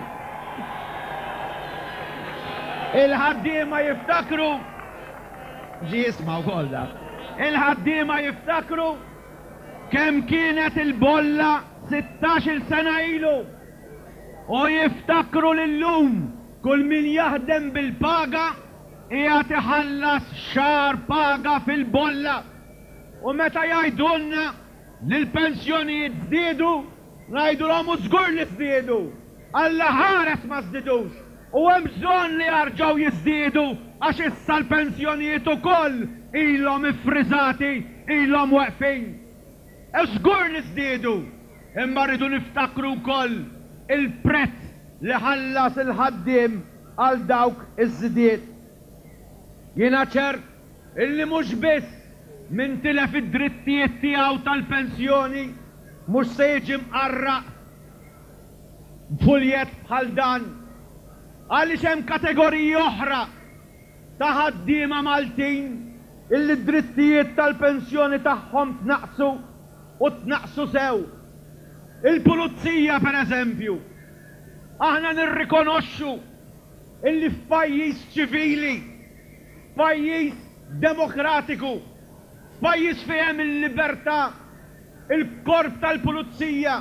Il-ħaddiema jiftakru ġi jismaw kollha. Il-ħaddiema jiftakru kemm kienet il-bolla 16 sena ilu. U jiftakru lillum kull min jaħdem bil-paga qiegħed iħallas xahar paga fil-bolla. U meta jgħidulna li l-pensjonijiet żdiedu, ngħidulhom u żgur li żdiedu. Alla ħares ma żdidux. U hemm bżonn li jarġgħu jiżdiedu għax issa l-pensjonijiet ukoll ilhom iffriżati, ilhom waqfin. Żgur li żdiedu, imma rridu niftakru wkoll il-prezz li ħallas il-ħaddiem għal dawk iż-żidiet. Jiena ċert illi mhux biss min tilef id-drittijiet tiegħu tal-pensjoni mhux se jiġi mqarraq b'fuljet bħal dan, għaliex hemm kategoriji oħra ta' ħaddiema Maltin illi d-drittijiet tal-pensjoni tagħhom tnaqsu u tnaqsu sew. Il-pulizija pereżempju, aħna nirrikonoxxu illi f'pajjiż ċivili, pajjiż demokratiku, pajjiż fejn il-libertà, il-korp tal-pulizija,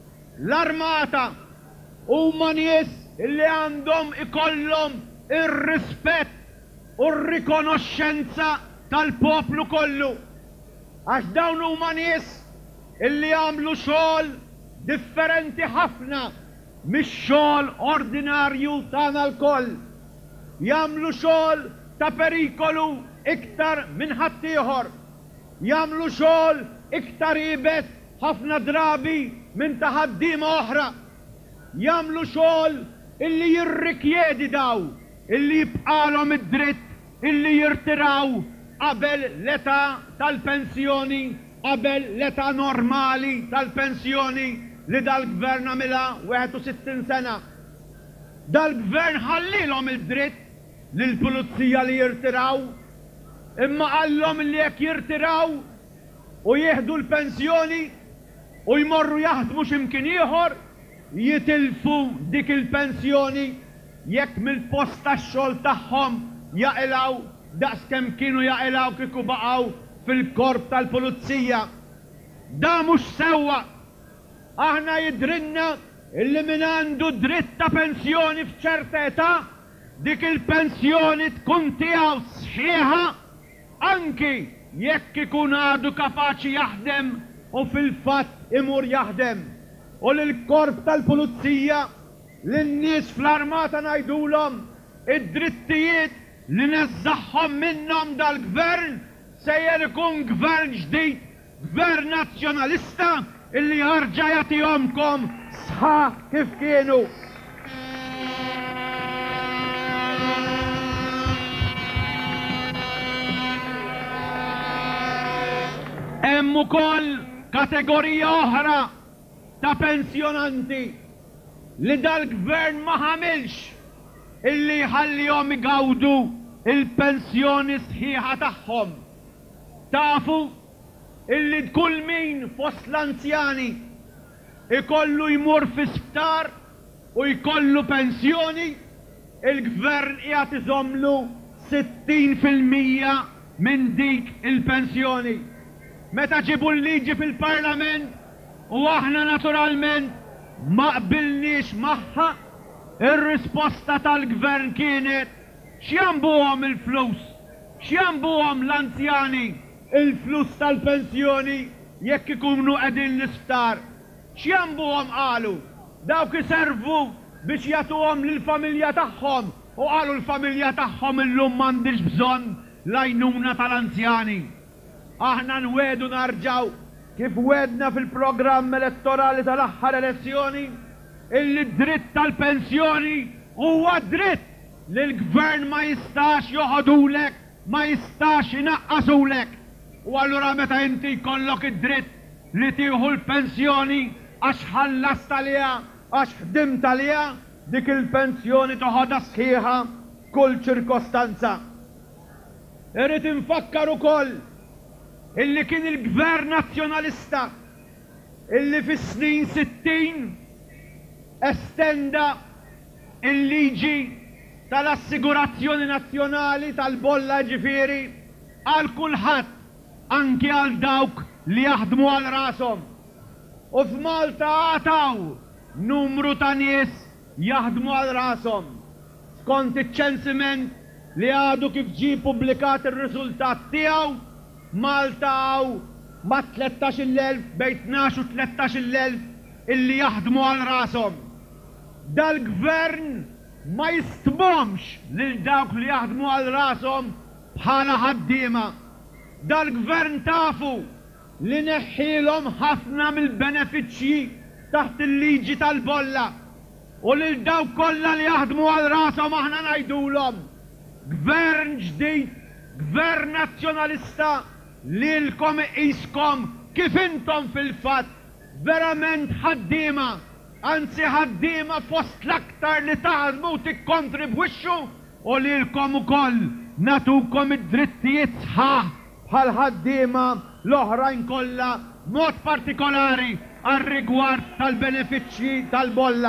l-armata huma nies illi għandhom ikollhom ir-rispett u r-rikonoxxenza tal-poplu kollu. Għax dawn huma nies illi għamlu xogħol differenti ħafna mix-xogħol ordinarju tagħna l-koll. Jagħmlu xogħol ta' perikolu iktar minn ħaddieħor. Jagħmlu xogħol iktar ibes ħafna drabi minn ta' ħaddiema oħra. Jagħmlu xogħol illi jirrikjedi daw, illi jibqalhom id-dritt illi jirtiraw qabel l-età tal-pensjoni, qabel l-età normali tal-pensjoni li dal-gvern għamilha 61 sena. Dal-gvern ħallilhom id-dritt lill-pulizija li jirtiraw, imma qallhom li jekk jirtiraw u jieħdu l-pensjoni u jmorru jaħdmu x'imkien ieħor, jitilfu dik il-pensjoni jekk mill-post tax-xogħol tagħhom jaqilgħu daqskemm kienu jaqilgħu kieku baqgħu fil-korp tal-pulizija. Da mhux sewwa. Aħna jidrinna illi min għandu dritt ta' pensjoni f'ċerta età, dik il-pensjoni tkun tiegħu sħiħa anki jekk ikun għadu kapaċi jaħdem u fil-fatt imur jaħdem. U l-korp tal-pulizija l-nies fl-armata ngħidulhom id-drittijiet li neżżaħħom minnhom dal-gvern sejjer ikun gvern ġdid, gvern nazzjonalista illi jarġa' jagħtihomkom sħaħ kif kienu. Hemm ukoll kategorija oħra ta' pensjonanti li dal-gvern ma ħamilx illi ħallihom igawdu il-pensjoni sħiħa tagħhom. Tafu illi kull min fost l-anzjani ikollu jmur fi sptar u jkollu pensjoni, il-gvern qiegħed iżommlu 60% minn dik il-pensjoni. Meta ġibu l-liġi fil-Parlament u aħna naturalment ma qbilniex magħha, ir-risposta tal-gvern kienet x'jambuhom il-flus, x'jambuhom l-anzjani il-flus tal-pensjoni jekk ikunu qegħdin l-isptar. X'jambuhom qalu? Dawk iservu biex jagħtuhom lill-familja tagħhom u qalu l-familja tagħhom illum m'għandix bżonn l-għajnuna tal-anzjani. Aħna nwedu narġaw kif wedna fil-programm elettorali tal-aħħar elezzjoni illi dritt tal-pensjoni huwa dritt li l-gvern ma jistax joħodulek, ma jistax inaqqasulek. U allura meta inti jkollok id-dritt li tieħu l-pensjoni għax ħallast għaliha, għax ħdimt għaliha, dik il-pensjoni toħodha sħiħa kull ċirkostanza. Irrid infakkar ukoll illi kien il-gvern nazzjonalista illi fis-snin 60 estenda il-liġi tal-assigurazzjoni nazzjonali tal-bolla ġifieri għal kulħadd, anki għal dawk li jaħdmu għal rashom. U f'Malta għataw numru ta' nies jaħdmu għal rashom. Skont iċ-ċensiment li għadu kif ġie pubblikat ir-riżultat tiegħu, Malta għaw ma' 13,000 bejn 12 u 13,000 illi jaħdmu għal rashom. dal-gvern ma jistbomx lil dawk li jaħdmu għal rashom bħala ħaddiema. Dal-gvern tafu li neħħilhom ħafna mill-benefiċċji taħt il-liġi tal-bolla u lil dawk kollha li jaħdmu għal rashom aħna ngħidulhom gvern ġdid, gvern nazzjonalista lilkom iqiskom kif intom fil-fatt verament ħaddiema, anzi ħaddiema fost l-aktar li taħdmu tikkontribwixxu u lilkom ukoll natukom id-drittijiet sħaħ bħal ħaddiema l-oħrajn kollha mod partikolari għar-rigward tal-benefiċċji tal-bolla.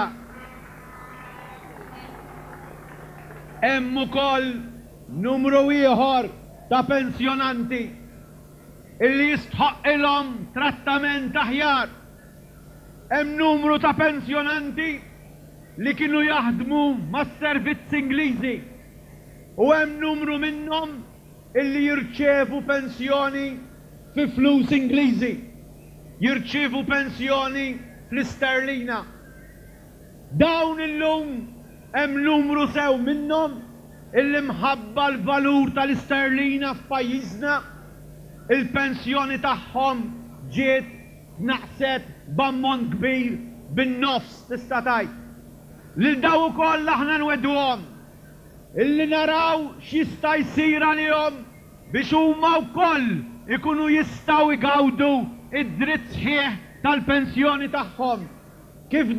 Hemm ukoll numru ieħor ta' pensjonanti illi jistħoqilhom trattament aħjar. Hemm numru ta' pensjonanti li kienu jaħdmu mas-servizz Ingliżi u hemm numru minnhom illi jirċevu pensjoni fi flus Ingliżi, jirċevu pensjoni fl-isterlina. Dawn illum hemm numru sew minnhom illi mħabba l-valur tal-isterlina f'pajjiżna il-pensjoni tagħhom ġiet naqset b'ammont kbir bin-nofs tista' tgħid. Lil daw ukoll aħna nwedduhom illi naraw x'jista' jsir għalihom biex huma wkoll ikunu jistgħu jgawdu id-dritt sħiħ tal-pensjoni tagħhom. Kif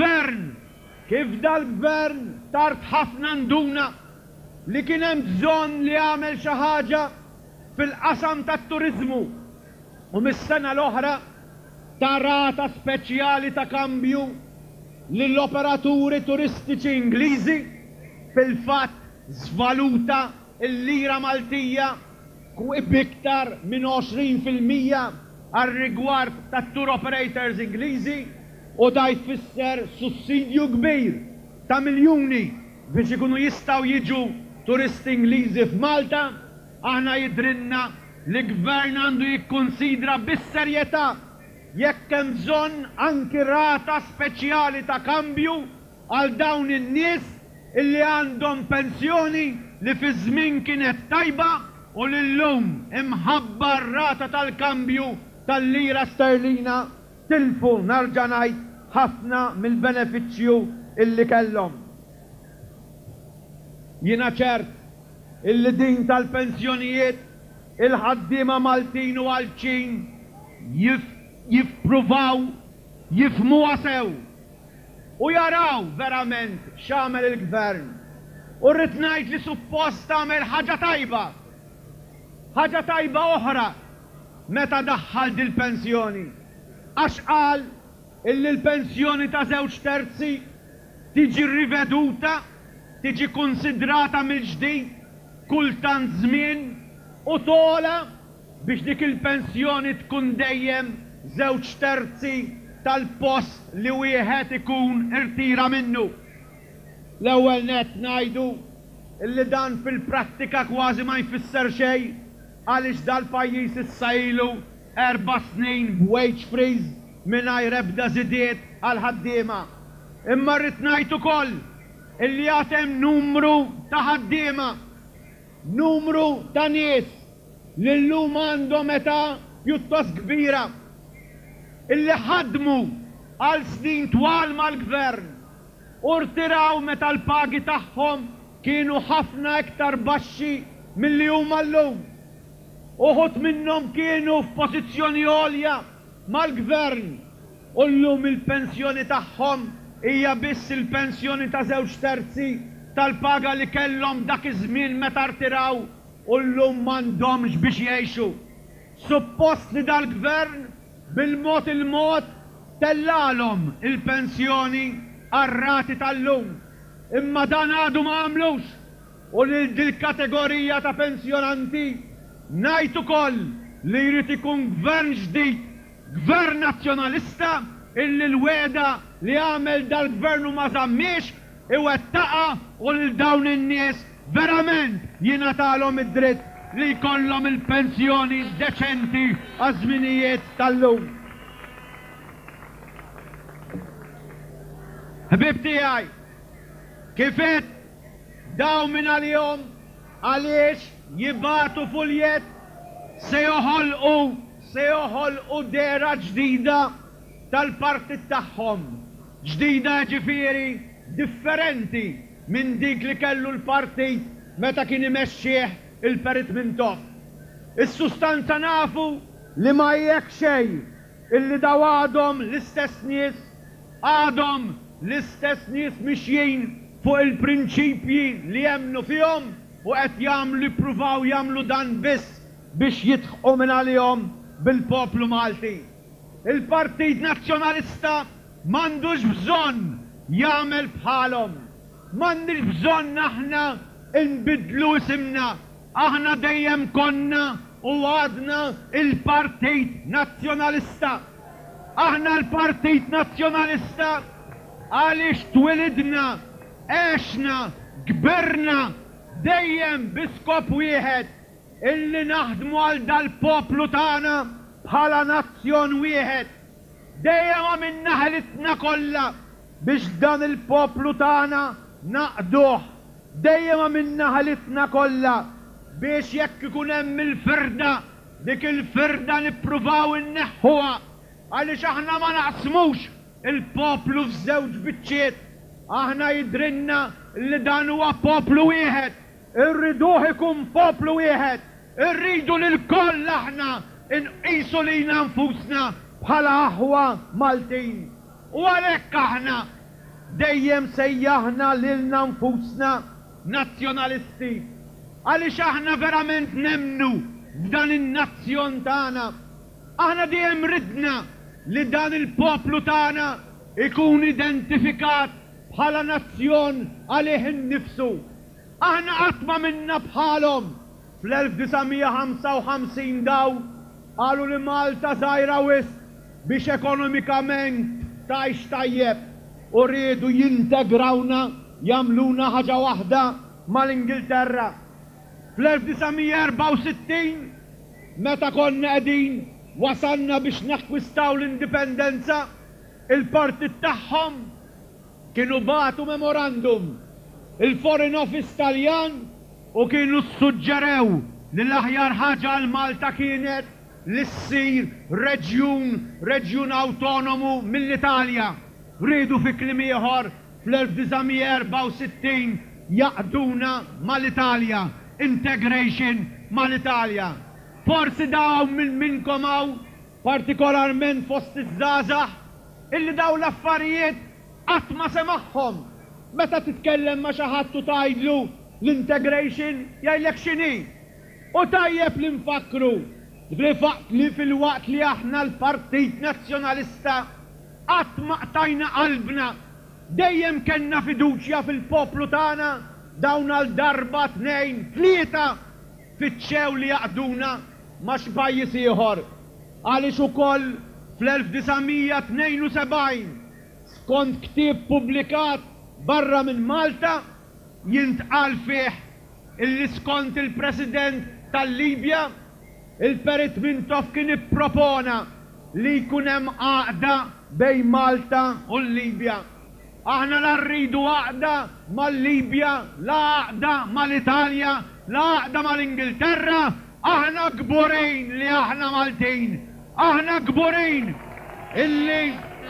dal-gvern tard ħafna nduna li kien hemm bżonn li jagħmel xi ħaġa fil-qasam tat-turiżmu u mis-sena l-oħra ta' rata speċjali ta' kambju lill-operaturi turistiċi Ingliżi fil-fatt żvaluta l-lira Maltija biktar minn 20% għar-rigward tat-tour operators Ingliżi u da jfisser sussidju kbir ta' miljuni biex ikunu jistgħu jiġu turisti Ingliżi f'Malta. Aħna jidrinna li gvern għandu jikkonsidra bis-serjetà jekk hemm bżonn anki rata speċjali ta' kambju għal dawn in-nies illi għandhom pensjoni li fi żmien kienet tajba u lillum imħabba r-rata tal-kambju tal-lira sterlina tilfu narġa' ngħid ħafna mill-benefiċċju illi kellhom. Jiena ċert illi din tal-pensjonijiet il-ħaddiema Maltin u għalċin jippruvaw jifhmuha sew u jaraw verament x'għamel il-gvern. U rrid ngħid li suppost tagħmel ħaġa tajba oħra meta daħħal dil-pensjoni. Għax qal illi l-pensjoni ta' 2/3 tiġi riveduta, tiġi konsidrata mill-ġdid kultant żmien u tola biex dik il-pensjoni tkun dejjem 2/3 tal-post li wieħed ikun irtira minnu. L-ewwel nett ngħidu illi dan fil-prattika kważi ma jfisser xejn għaliex dal-pajjiż issa ilu 4 snin b'wage freeze mingħajr ebda żidiet għal ħaddiema. Imma rrid ngħid ukoll illi għad hemm numru ta' ħaddiema, numru ta' nies li llum għandhom età pjuttost kbira illi ħadmu għal snin twal mal-gvern u rtiraw meta l-pagi tagħhom kienu ħafna iktar baxxi milli huma llum. Uħud minnhom kienu f'pożizzjoni għolja mal-gvern u llum il-pensjoni tagħhom hija biss il-pensjoni ta' 2/3 tal-paga li kellhom dak iż-żmien meta rtiraw u llum m'għandhomx biex jgħixu. Suppost li dal-gvern bil-mod il-mod tellalhom il-pensjoni għar-rati tal-lum. Imma dan għadu ma għamlux u lil dil-kategorija ta' pensjonanti ngħid ukoll li jrid ikun gvern ġdid, gvern nazzjonalista illi l-weda li għamel dal-gvern u ma żammiex iwettaqa u lil dawn in-nies verament jingħatalhom id-dritt li jkollhom il-pensjoni deċenti għaż-żminijiet tal-lum. ħbibti għaj, kifet daw minn għal-jom għaliex jibbatu fuljet se joħolqu dera ġdida tal-partit tagħhom. Ġdida ġifieri differenti minn dik li kellu l-partit meta kien imexxih il-Perit Mintoff. Is-sustanza nafu li ma jekk xejn illi daw għadhom l-istess nies mixjin fuq il-prinċipji li jemnu fihom u qed jagħmlu jippruvaw jagħmlu dan biss biex jitħqu minn għalihom bil-poplu Malti. Il-Partit Nazzjonalista m'għandux bżonn jagħmel bħalhom. M'għandix bżonn aħna inbidlu isimna. Aħna dejjem konna u għadna il-Partit Nazzjonalista. Aħna l-Partit Nazzjonalista għaliex twilidna, għexna, kbirna dejjem biskop wieħed illi naħdmu għal dal-poplu tagħna bħala nazzjon wieħed. Dejjem għamilna ħelitna kollha biex dan il-poplu tagħna naqduh. Dejjem għamilna ħelitna kollha biex jekk ikun hemm il-firda, dik il-firda nippruvaw inneħħuha għaliex aħna ma naqsmux il-poplu f'żewġ biċċiet. Aħna jidrinna li dan huwa poplu wieħed. Irriduh ikun poplu wieħed. Irridu lil koll aħna inqisu lilna nfusna bħala aħwa Maltin. U għalhekk aħna dejjem sejjaħna lilna nfusna nazzjonalisti. Għaliex aħna verament nemnu f'dan in-nazzjon tagħna. Aħna dejjem ridna li dan il-poplu tagħna ikun identifikat bħala nazzjon għalih innifsu. Aħna qatt ma minna bħalhom. Fl-1955 daw qalu li Malta żgħira wisq biex ekonomikament tgħix tajjeb u riedu jintegrawna jagħmluna ħaġa waħda mal-Ingilterra. Fl-1964 meta konna qegħdin wasalna biex nakkwistaw l-indipendenza, il-partit tagħhom kienu batu memorandum il-Foreign Office Taljan u kienu suġġerew li l-aħjar ħaġa għal Malta kienet li ssir reġjun autonomu mill-Italja. Rridu fi kliem ieħor fl-1964 jaqduna mal-Italja, integration mal-Italja. Forsi daw minnkom hawn, partikolarment fost iż-żgħażagħ, illi daw l-affarijiet qatt ma semagħhom. Meta titkellem ma' xi ħadd u tgħidlu l-integration jgħidlek x'inhi. U tajjeb li nfakru li fil-waqt li aħna l-Partit Nazzjonalista qatt ma qtajna qalbna, dejjem kellna fiduċja fil-poplu tagħna dawn għal darba tnejn, tlieta fiċċew li jaqduna ma' x'pajjiż ieħor. Għaliex ukoll fl-1972 skont ktieb pubblikat barra minn Malta jintqal fih illi skont il-President tal-Libja il-Perit Mintoff kien ippropona li jkun hemm għaqda bejn Malta u l-Libja. Aħna la rridu għaqda mal-Libja, la għaqda mal-Italja, la għaqda mal-Ingilterra. Aħna kburin li aħna Maltin. Aħna kburin illi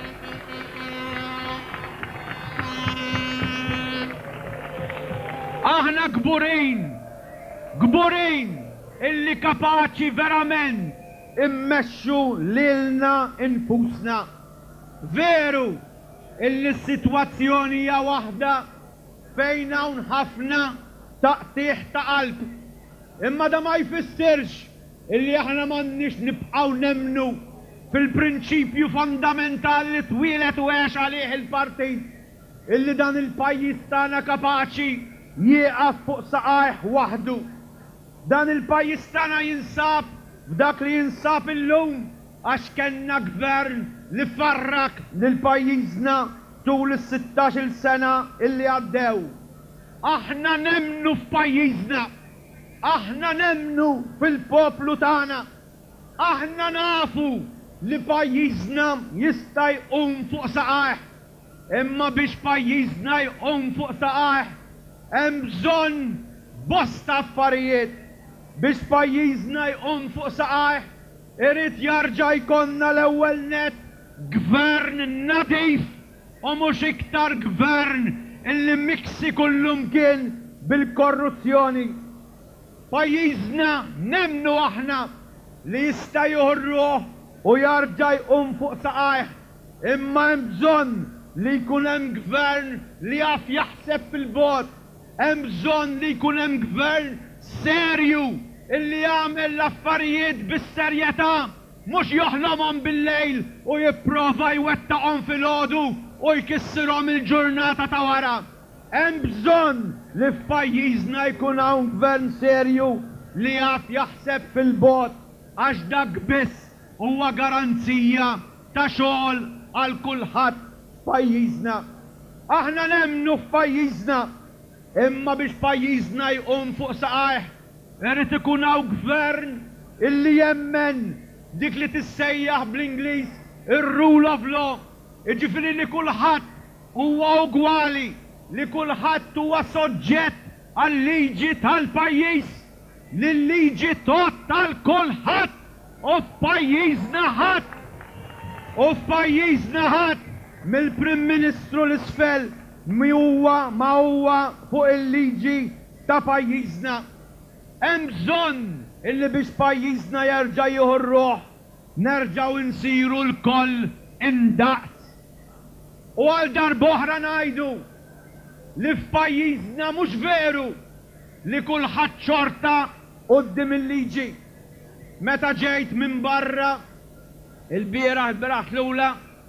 aħna kburin illi kapaċi verament immexxu lilna infusna. Veru illi s-sitwazzjoni hija waħda fejn hawn ħafna taqtih ta' qalb. Imma da ma jfissirx illi aħna m'għandniex nibqgħu nemnu fil-prinċipju fondamentali li twilet u għex għalih il-partit illi dan il-pajjiż tagħna kapaċi jieqaf fuq saqajh waħdu. Dan il-pajjiż tagħna jinsab f'dak li jinsab illum għax kellna gvern li farrak lil pajjiżna tul is-16 sena illi għaddew. Aħna nemnu f'pajjiżna, aħna nemnu fil-poplu tagħna, aħna nafu li pajjiżna jista' jqum fuq saqajh. imma biex pajjiżna jqum fuq saqajh hemm bżonn bosta affarijiet. Biex pajjiżna jqum fuq saqajh irid jarġa' jkollna l-ewwel net gvern nadif u mhux iktar gvern illi miksi kullum kien bil-korruzzjoni. Pajjiżna nemmnu aħna li jista' joħorruh u jarġa' jqum fuq saqajh, imma hemm bżonn li jkun hemm gvern li jaf jaħseb fil-vot, hemm bżonn li jkun hemm gvern serju illi jagħmel l-affarijiet bis-serjetà, mhux joħlomhom bil-lejl u jipprova jwettaqhom filgħodu u jkissirhom il-ġurnata ta' wara. Hemm bżonn li f'pajjiżna jkun hawn gvern serju li jaf jaħseb fil-bot għax dak biss huwa garanzija ta' xogħol għal kulħadd f'pajjiżna. Aħna nemmnu f'pajjiżna, imma biex pajjiżna jqum fuq saqajh irid ikun hawn gvern illi jemmen dik li tissejjaħ bl-Ingliż ir-rule of law, jiġifieri li kulħadd huwa ugwali, li kulħadd huwa soġġett għal-liġi tal-pajjiż, li l-liġi tot tal-kulħadd u f'pajjiżna ħadd mill-Prim Ministru l-isfel ma huwa fuq il-liġi ta' pajjiżna. Hemm bżonn illi biex pajjiżna jerġa' jieħu r-ruħ nerġgħu insiru l-koll indaqs. U għal darb'oħra ngħidu li f'pajjiżna mhux veru li kulħadd xorta quddiem il-liġi. Meta ġejt minn barra il-bieraħ l-ewla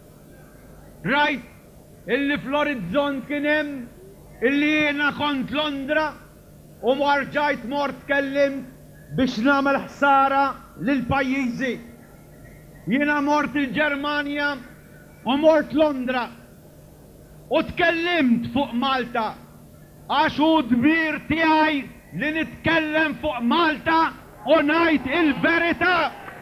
rajt illi fl-orizzont kien hemm illi jiena kont Londra u marġajt mort tkellimt biex nagħmel ħsara lil pajjiżi. Jiena mort il-Ġermanja u mort Londra u tkellimt fuq Malta għax hu dmir tiegħi li nitkellem fuq Malta u ngħid il-verità.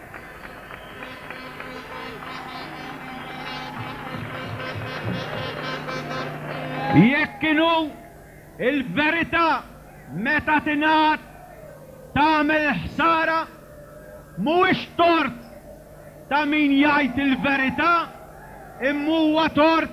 Jekk kienu il-verità meta tingħad tagħmel ħsara mhuwiex tort ta' min jgħid il-verità, imma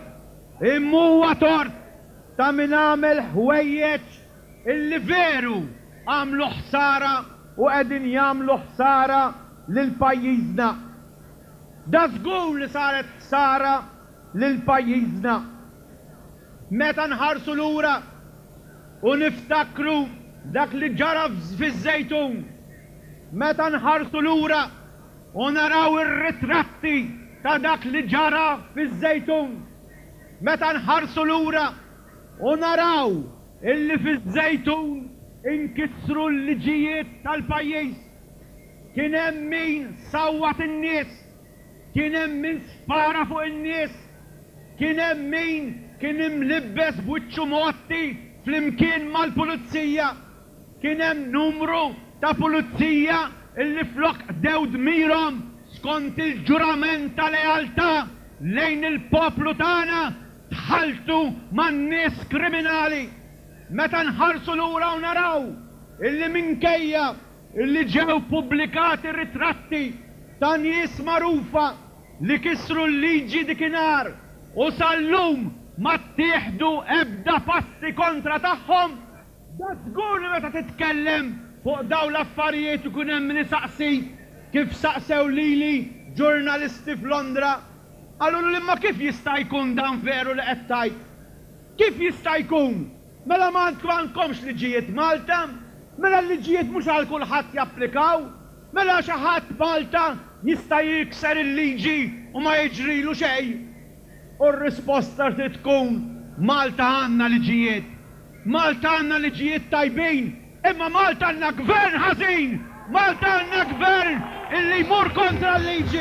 huwa tort ta' min għamel ħwejjeġ illi veru għamlu ħsara u qegħdin jagħmlu ħsara lil pajjiżna. Da żgur li saret ħsara lil pajjiżna. Meta nħarsu lura u niftakru dak li ġara fiż-Żejtun, meta nħarsu lura u naraw ir-ritratti ta' dak li ġara fiż-Żejtun, meta nħarsu lura u naraw illi fiż-Żejtun inkissru l-liġijiet tal-pajjiż, kien hemm min sawwat in-nies, kien hemm min spara fuq in-nies, kien hemm min kien imlibbes b'wiċċu motti flimkien mal-pulizija, kien hemm numru ta' pulizija illi flok dew dmirhom skont il-ġurament ta' lealtà lejn il-poplu tagħna tħaltu man-nies kriminali. Meta nħarsu lura u naraw illi minkejja illi ġew pubblikati ritratti ta' nies magħrufa li kisru l-liġi dikinhar u sal-lum ma ttieħdu ebda passi kontra tagħhom, da żgur li meta titkellem fuq dawn l-affarijiet ikun hemm min isaqsi kif saqsew lili ġurnalisti f'Londra, għalulu li ma kif jista' jkun dan veru li qed tgħid? Kif jista' jkun? Mela ma għandkomx liġijiet Malta, mela l-liġijiet mhux għal kulħadd japplikaw, mela xi ħadd Malta jista' jikser il-liġi u ma jiġrilu xejn. U r-risposta trid tkun Malta għandna liġijiet. Malta għandna liġijiet tajbin, imma Malta għandna gvern ħażin. Malta għandna gvern illi jmur kontra l-liġi.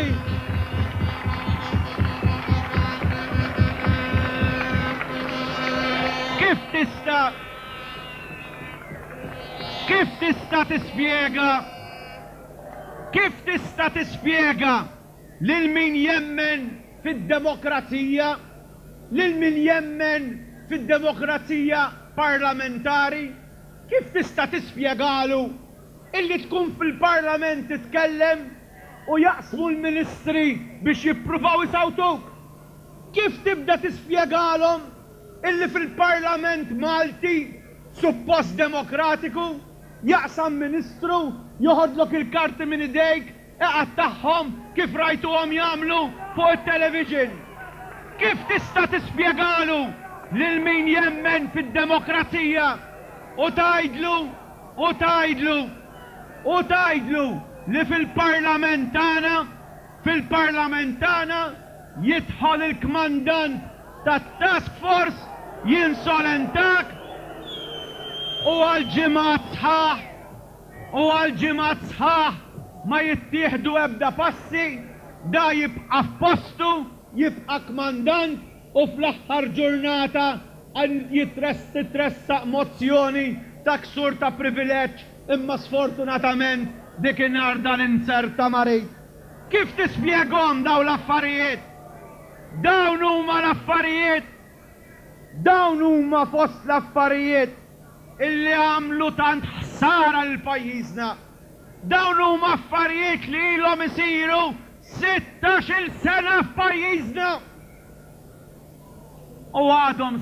Kif tista' tispjega lil min jemmen fid-demokrazija lil min jemmen fid-demokrazija parlamentari? Kif tista' tispjegalu illi tkun fil-parlament titkellem u jaqsmu l-ministri biex jippruvaw isawtuk? Kif tibda tispjegalhom illi fil-parlament Malti suppost demokratiku jaqsam ministru joħodlok il-karti minn idejk eqgħod tagħhom kif rajtuhom jagħmlu fuq it-television? Kif tista' tispjegalu lil min jemmen fid-demokrazija u tgħidlu li fil-parlament tagħna jidħol il-kmandant tat-task force jinsolentak u għal-ġimgħat sħaħ ma jittieħdu ebda passi, da jibqa' f'postu, jibqa' kmandant u fl-aħħar ġurnata titressaq mozzjoni ta' ksur ta' privileġġ imma sfortunatament dik in-nhar dan inserta marit. Kif tispjegahom dawn l-affarijiet? Dawn huma l-affarijiet, dawn huma fost l-affarijiet illi għamlu tant ħsara l-pajjiżna. Dawn huma affarijiet li ilhom isiru 16-il sena f'pajjiżna. U għadhom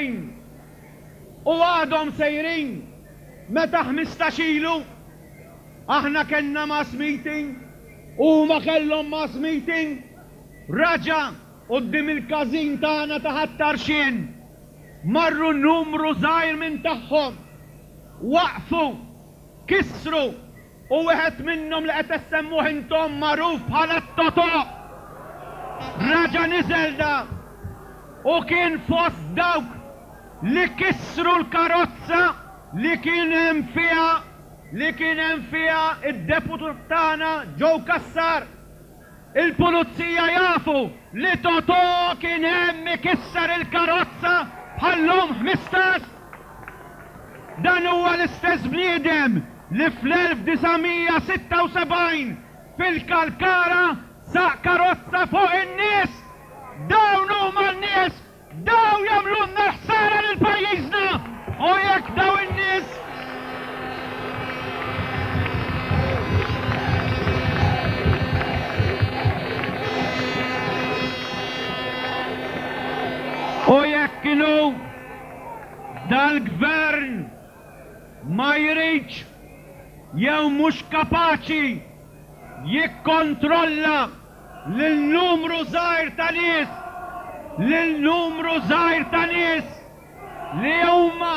sejrin. Meta 15 ilu aħna kellna mass meeting u ma kellhom mass meeting, raġa' qudiem il-każin tagħna ta' ħattarxien marru numru żgħir minn tagħhom, waqfu, kisru u wieħed minnhom li qed issemmuh intom magħruf bħala t-Toto raġa' niżel da u kien fost dawk li kissru l-karozza li kien hemm fiha id-deputat tagħna Joe Kassar. Il-pulizija jafu li Toto kien hemm ikisser il-karozza bħallhom 15. Dan huwa l-istess bniedem li fl-1976 fil-Kalkara saq karozza fuq in-nies. Dawn huma n-nies, daw jagħmlulna ħsara lil pajjiżna u jekk daw in-nies kienu dal-gvern ma jridx jew mhux kapaċi jikkontrolla lil numru żgħir ta' nies li huma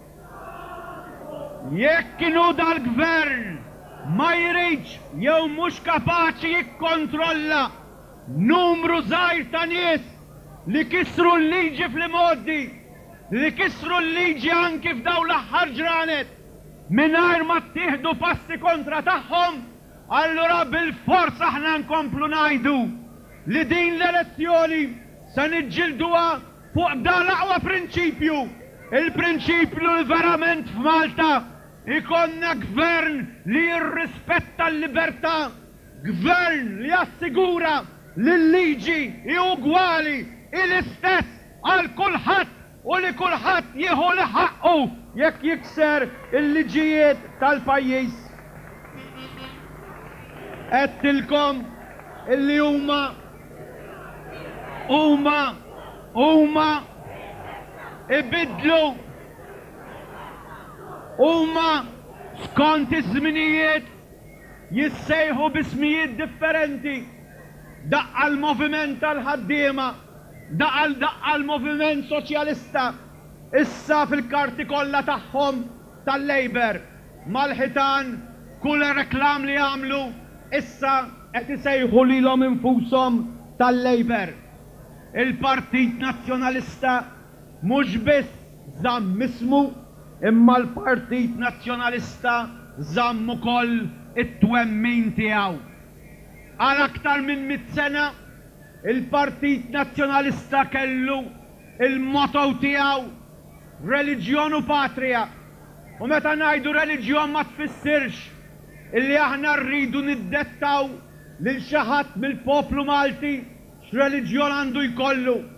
jekk kienu dal-gvern ma jridx jew mhux kapaċi jikkontrolla numru żgħir ta' nies li kisru l-liġi fl-modi, li kisru l-liġi anki f'daw l-aħħar ġranet, mingħajr ma ttieħdu passi kontra tagħhom, allura bil-forza aħna nkomplu ngħidu li din l-elezzjoni se niġġielduha fuq dan l-aqwa prinċipju, il-prinċipju li verament f'Malta ikonna gvern li jirrispetta l-libertà, gvern li jassigura li l-liġi hi ugwali il-istess għal kulħadd u li kulħadd jieħu li ħaqqu jekk jikser il-liġijiet tal-pajjiż. Qedtilkom illi huma ibidlu huma skont iż-żminijiet jissejħu b'ismijiet differenti. Daqqa l-moviment tal-ħaddiema, daqqa l-moviment soċjalista, issa fil-karti kollha tagħhom tal-Labor mal-ħitan kull reklam li jagħmlu issa qed isejħu lilhom infushom tal-Labor. Il-Partit Nazzjonalista mhux biss żamm ismu imma l-Partit Nazzjonalista żamm ukoll it-twemmin tiegħu. Għal aktar minn 100 sena il-Partit Nazzjonalista kellu il-motto tiegħu reliġjon u patrija. U meta ngħidu reliġjon ma tfissirx illi aħna rridu niddettaw lil xi ħadd mill-poplu Malti x'reliġjon għandu jkollu.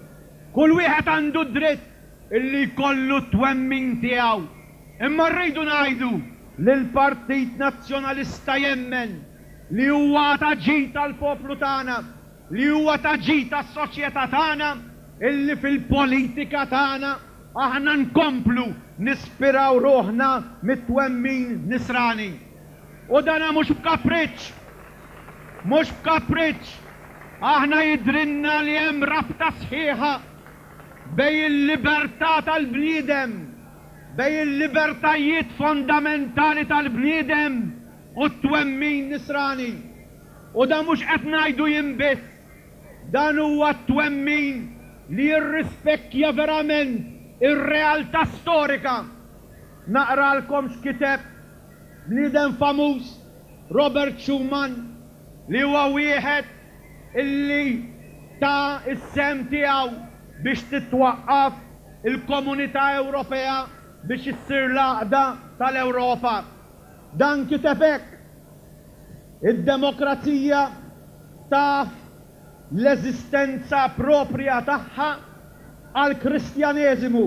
Kull wieħed għandu dritt illi jkollu twemmin tiegħu. Imma rridu ngħidu li l-Partit Nazzjonalista jemmen li huwa taġġid tal-poplu tagħna, li huwa taġġid tas-soċjetà tagħna, illi fil-politika tagħna aħna nkomplu nispiraw ruħna mit-twemmin nisrani. U dana mhux b'kapriċċ, mhux b'kapriċċ, aħna jidrinna li hemm rabta sħiħa bej il-libertà tal-bniedem, bej il-libertajiet fondamentali tal-bniedem u t-twemmin nisrani. U da mhux qed ngħidu jien biss, dan huwa t-twemmin li jirrispecchja verament ir-realtà storika. Naqralkom x'kiteb bniedem famuż Robert Schumann li huwa wieħed illi ta' is-sem tiegħu biex titwaqqaf il-Komunità Ewropea biex issir l-għaqda tal-Ewropa. Dan kiteb hekk: id-demokrazija taf l-eżistenza proprja tagħha għal-Kristjaneżmu.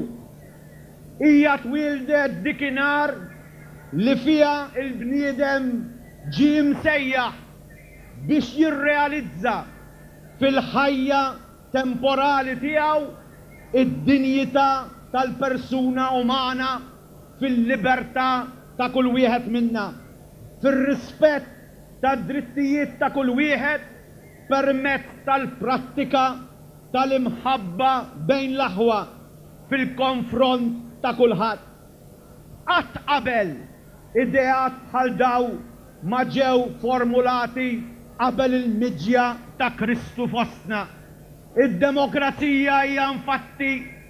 Hija twildet dikinhar li fiha il-bniedem ġie msejjaħ biex jirrealizza fil-ħajja temporali tiegħu id-dinjità tal-persuna umana fil-libertà ta' kull wieħed minna, fir-rispett tad-drittijiet ta' kull wieħed permezz tal-prattika tal-imħabba bejn l-aħwa fil-konfront ta' kulħadd. Qatt qabel ideat bħal daw ma ġew formulati qabel il-miġja ta' Kristu fostna. Id-demokrazija hija infatti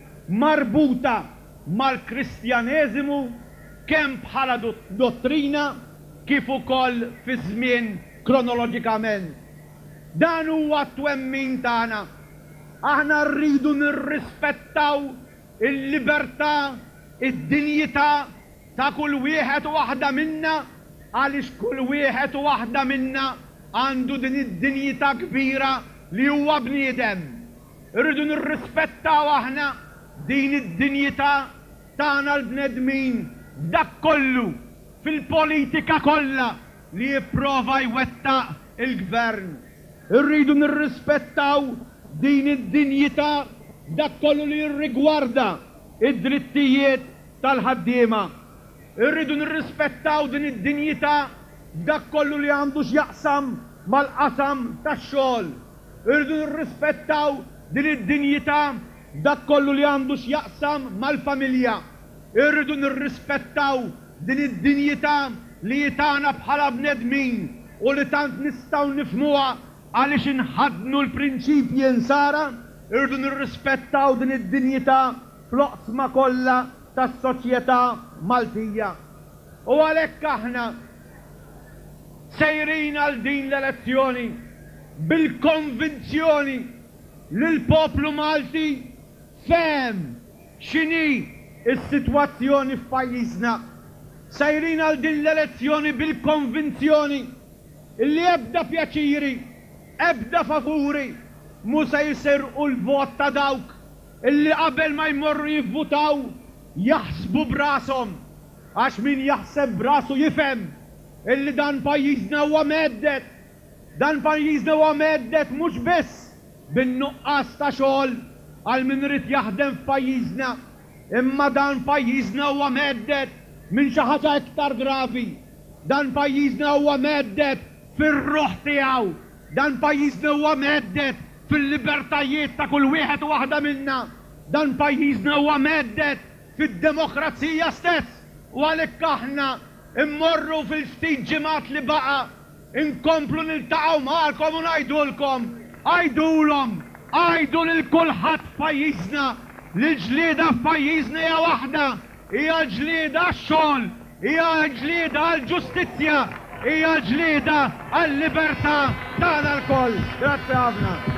marbuta mal-Kristjaneżmu kemm bħala dottrina kif ukoll fi żmien kronoloġikament. Dan huwa t-twemmin tagħna. Aħna rridu nirrispettaw il-libertà, id-dinjità ta' kull wieħed u waħda minna, għaliex kull wieħed u waħda minna għandu din id-dinjità kbira li huwa bniedem. Irridu nirrispettaw aħna din id-dinjità tagħna l-bnedmin f'dak kollu fil-politika kollha li jipprova jwettaq il-gvern. Irridu nirrispettaw din id-dinjità dak kollu li jirrigwarda id-drittijiet tal-ħaddiema. Irridu nirrispettaw din id-dinjità dak kollu li għandu x'jaqsam mal-qasam tax-xogħol. Irridu nirrispettaw din id-dinjità dak kollu li għandu x'jaqsam mal-familja. Irridu nirrispettaw din id-dinjità li jitana bħala bnedmin u li tant nistgħu nifhmuha għaliex inħadnu l-prinċipji nsara. Irridu nirrispettaw din id-dinjità fl-oqsma kollha tas-soċjetà Maltija. U għalhekk aħna sejrin għal din l-elezzjoni bil-konvinzjoni li l-poplu Malti fehem x'inhi s-sitwazzjoni f'pajjiżna. Sejrin għal din l-elezzjoni bil-konvinzjoni li ebda pjaċiri, ebda favuri mu se jisirqu l-vot ta' dawk illi qabel ma jmorru jivvutaw jaħsbu b'rashom, għax min jaħseb b'rasu jifhem illi dan pajjiżna huwa meddet. Dan pajjiżna huwa meddet mhux biss bin-nuqqas ta' xogħol għal min irid jaħdem f'pajjiżna, imma dan pajjiżna huwa meddet minn xi ħaġa iktar gravi. Dan pajjiżna huwa meddet fir-ruħ tiegħu. Dan pajjiżna huwa meddet fil-libertajiet ta' kull wieħed u waħda minna. Dan pajjiżna huwa meddet fid-demokrazija stess. U għalhekk aħna immorru fil-ftit ġimgħat li baqa' inkomplu niltaqgħu magħkom u ngħidulkom, għajdulhom, għajdu lil kulħadd f'pajjiżna li l-ġlieda f'pajjiżna hija waħda, hija ġlieda għax-xogħol, hija ġlieda għall-ġustizzja, hija ġlieda għall-libertà tagħna lkoll. Grazzi ħafna.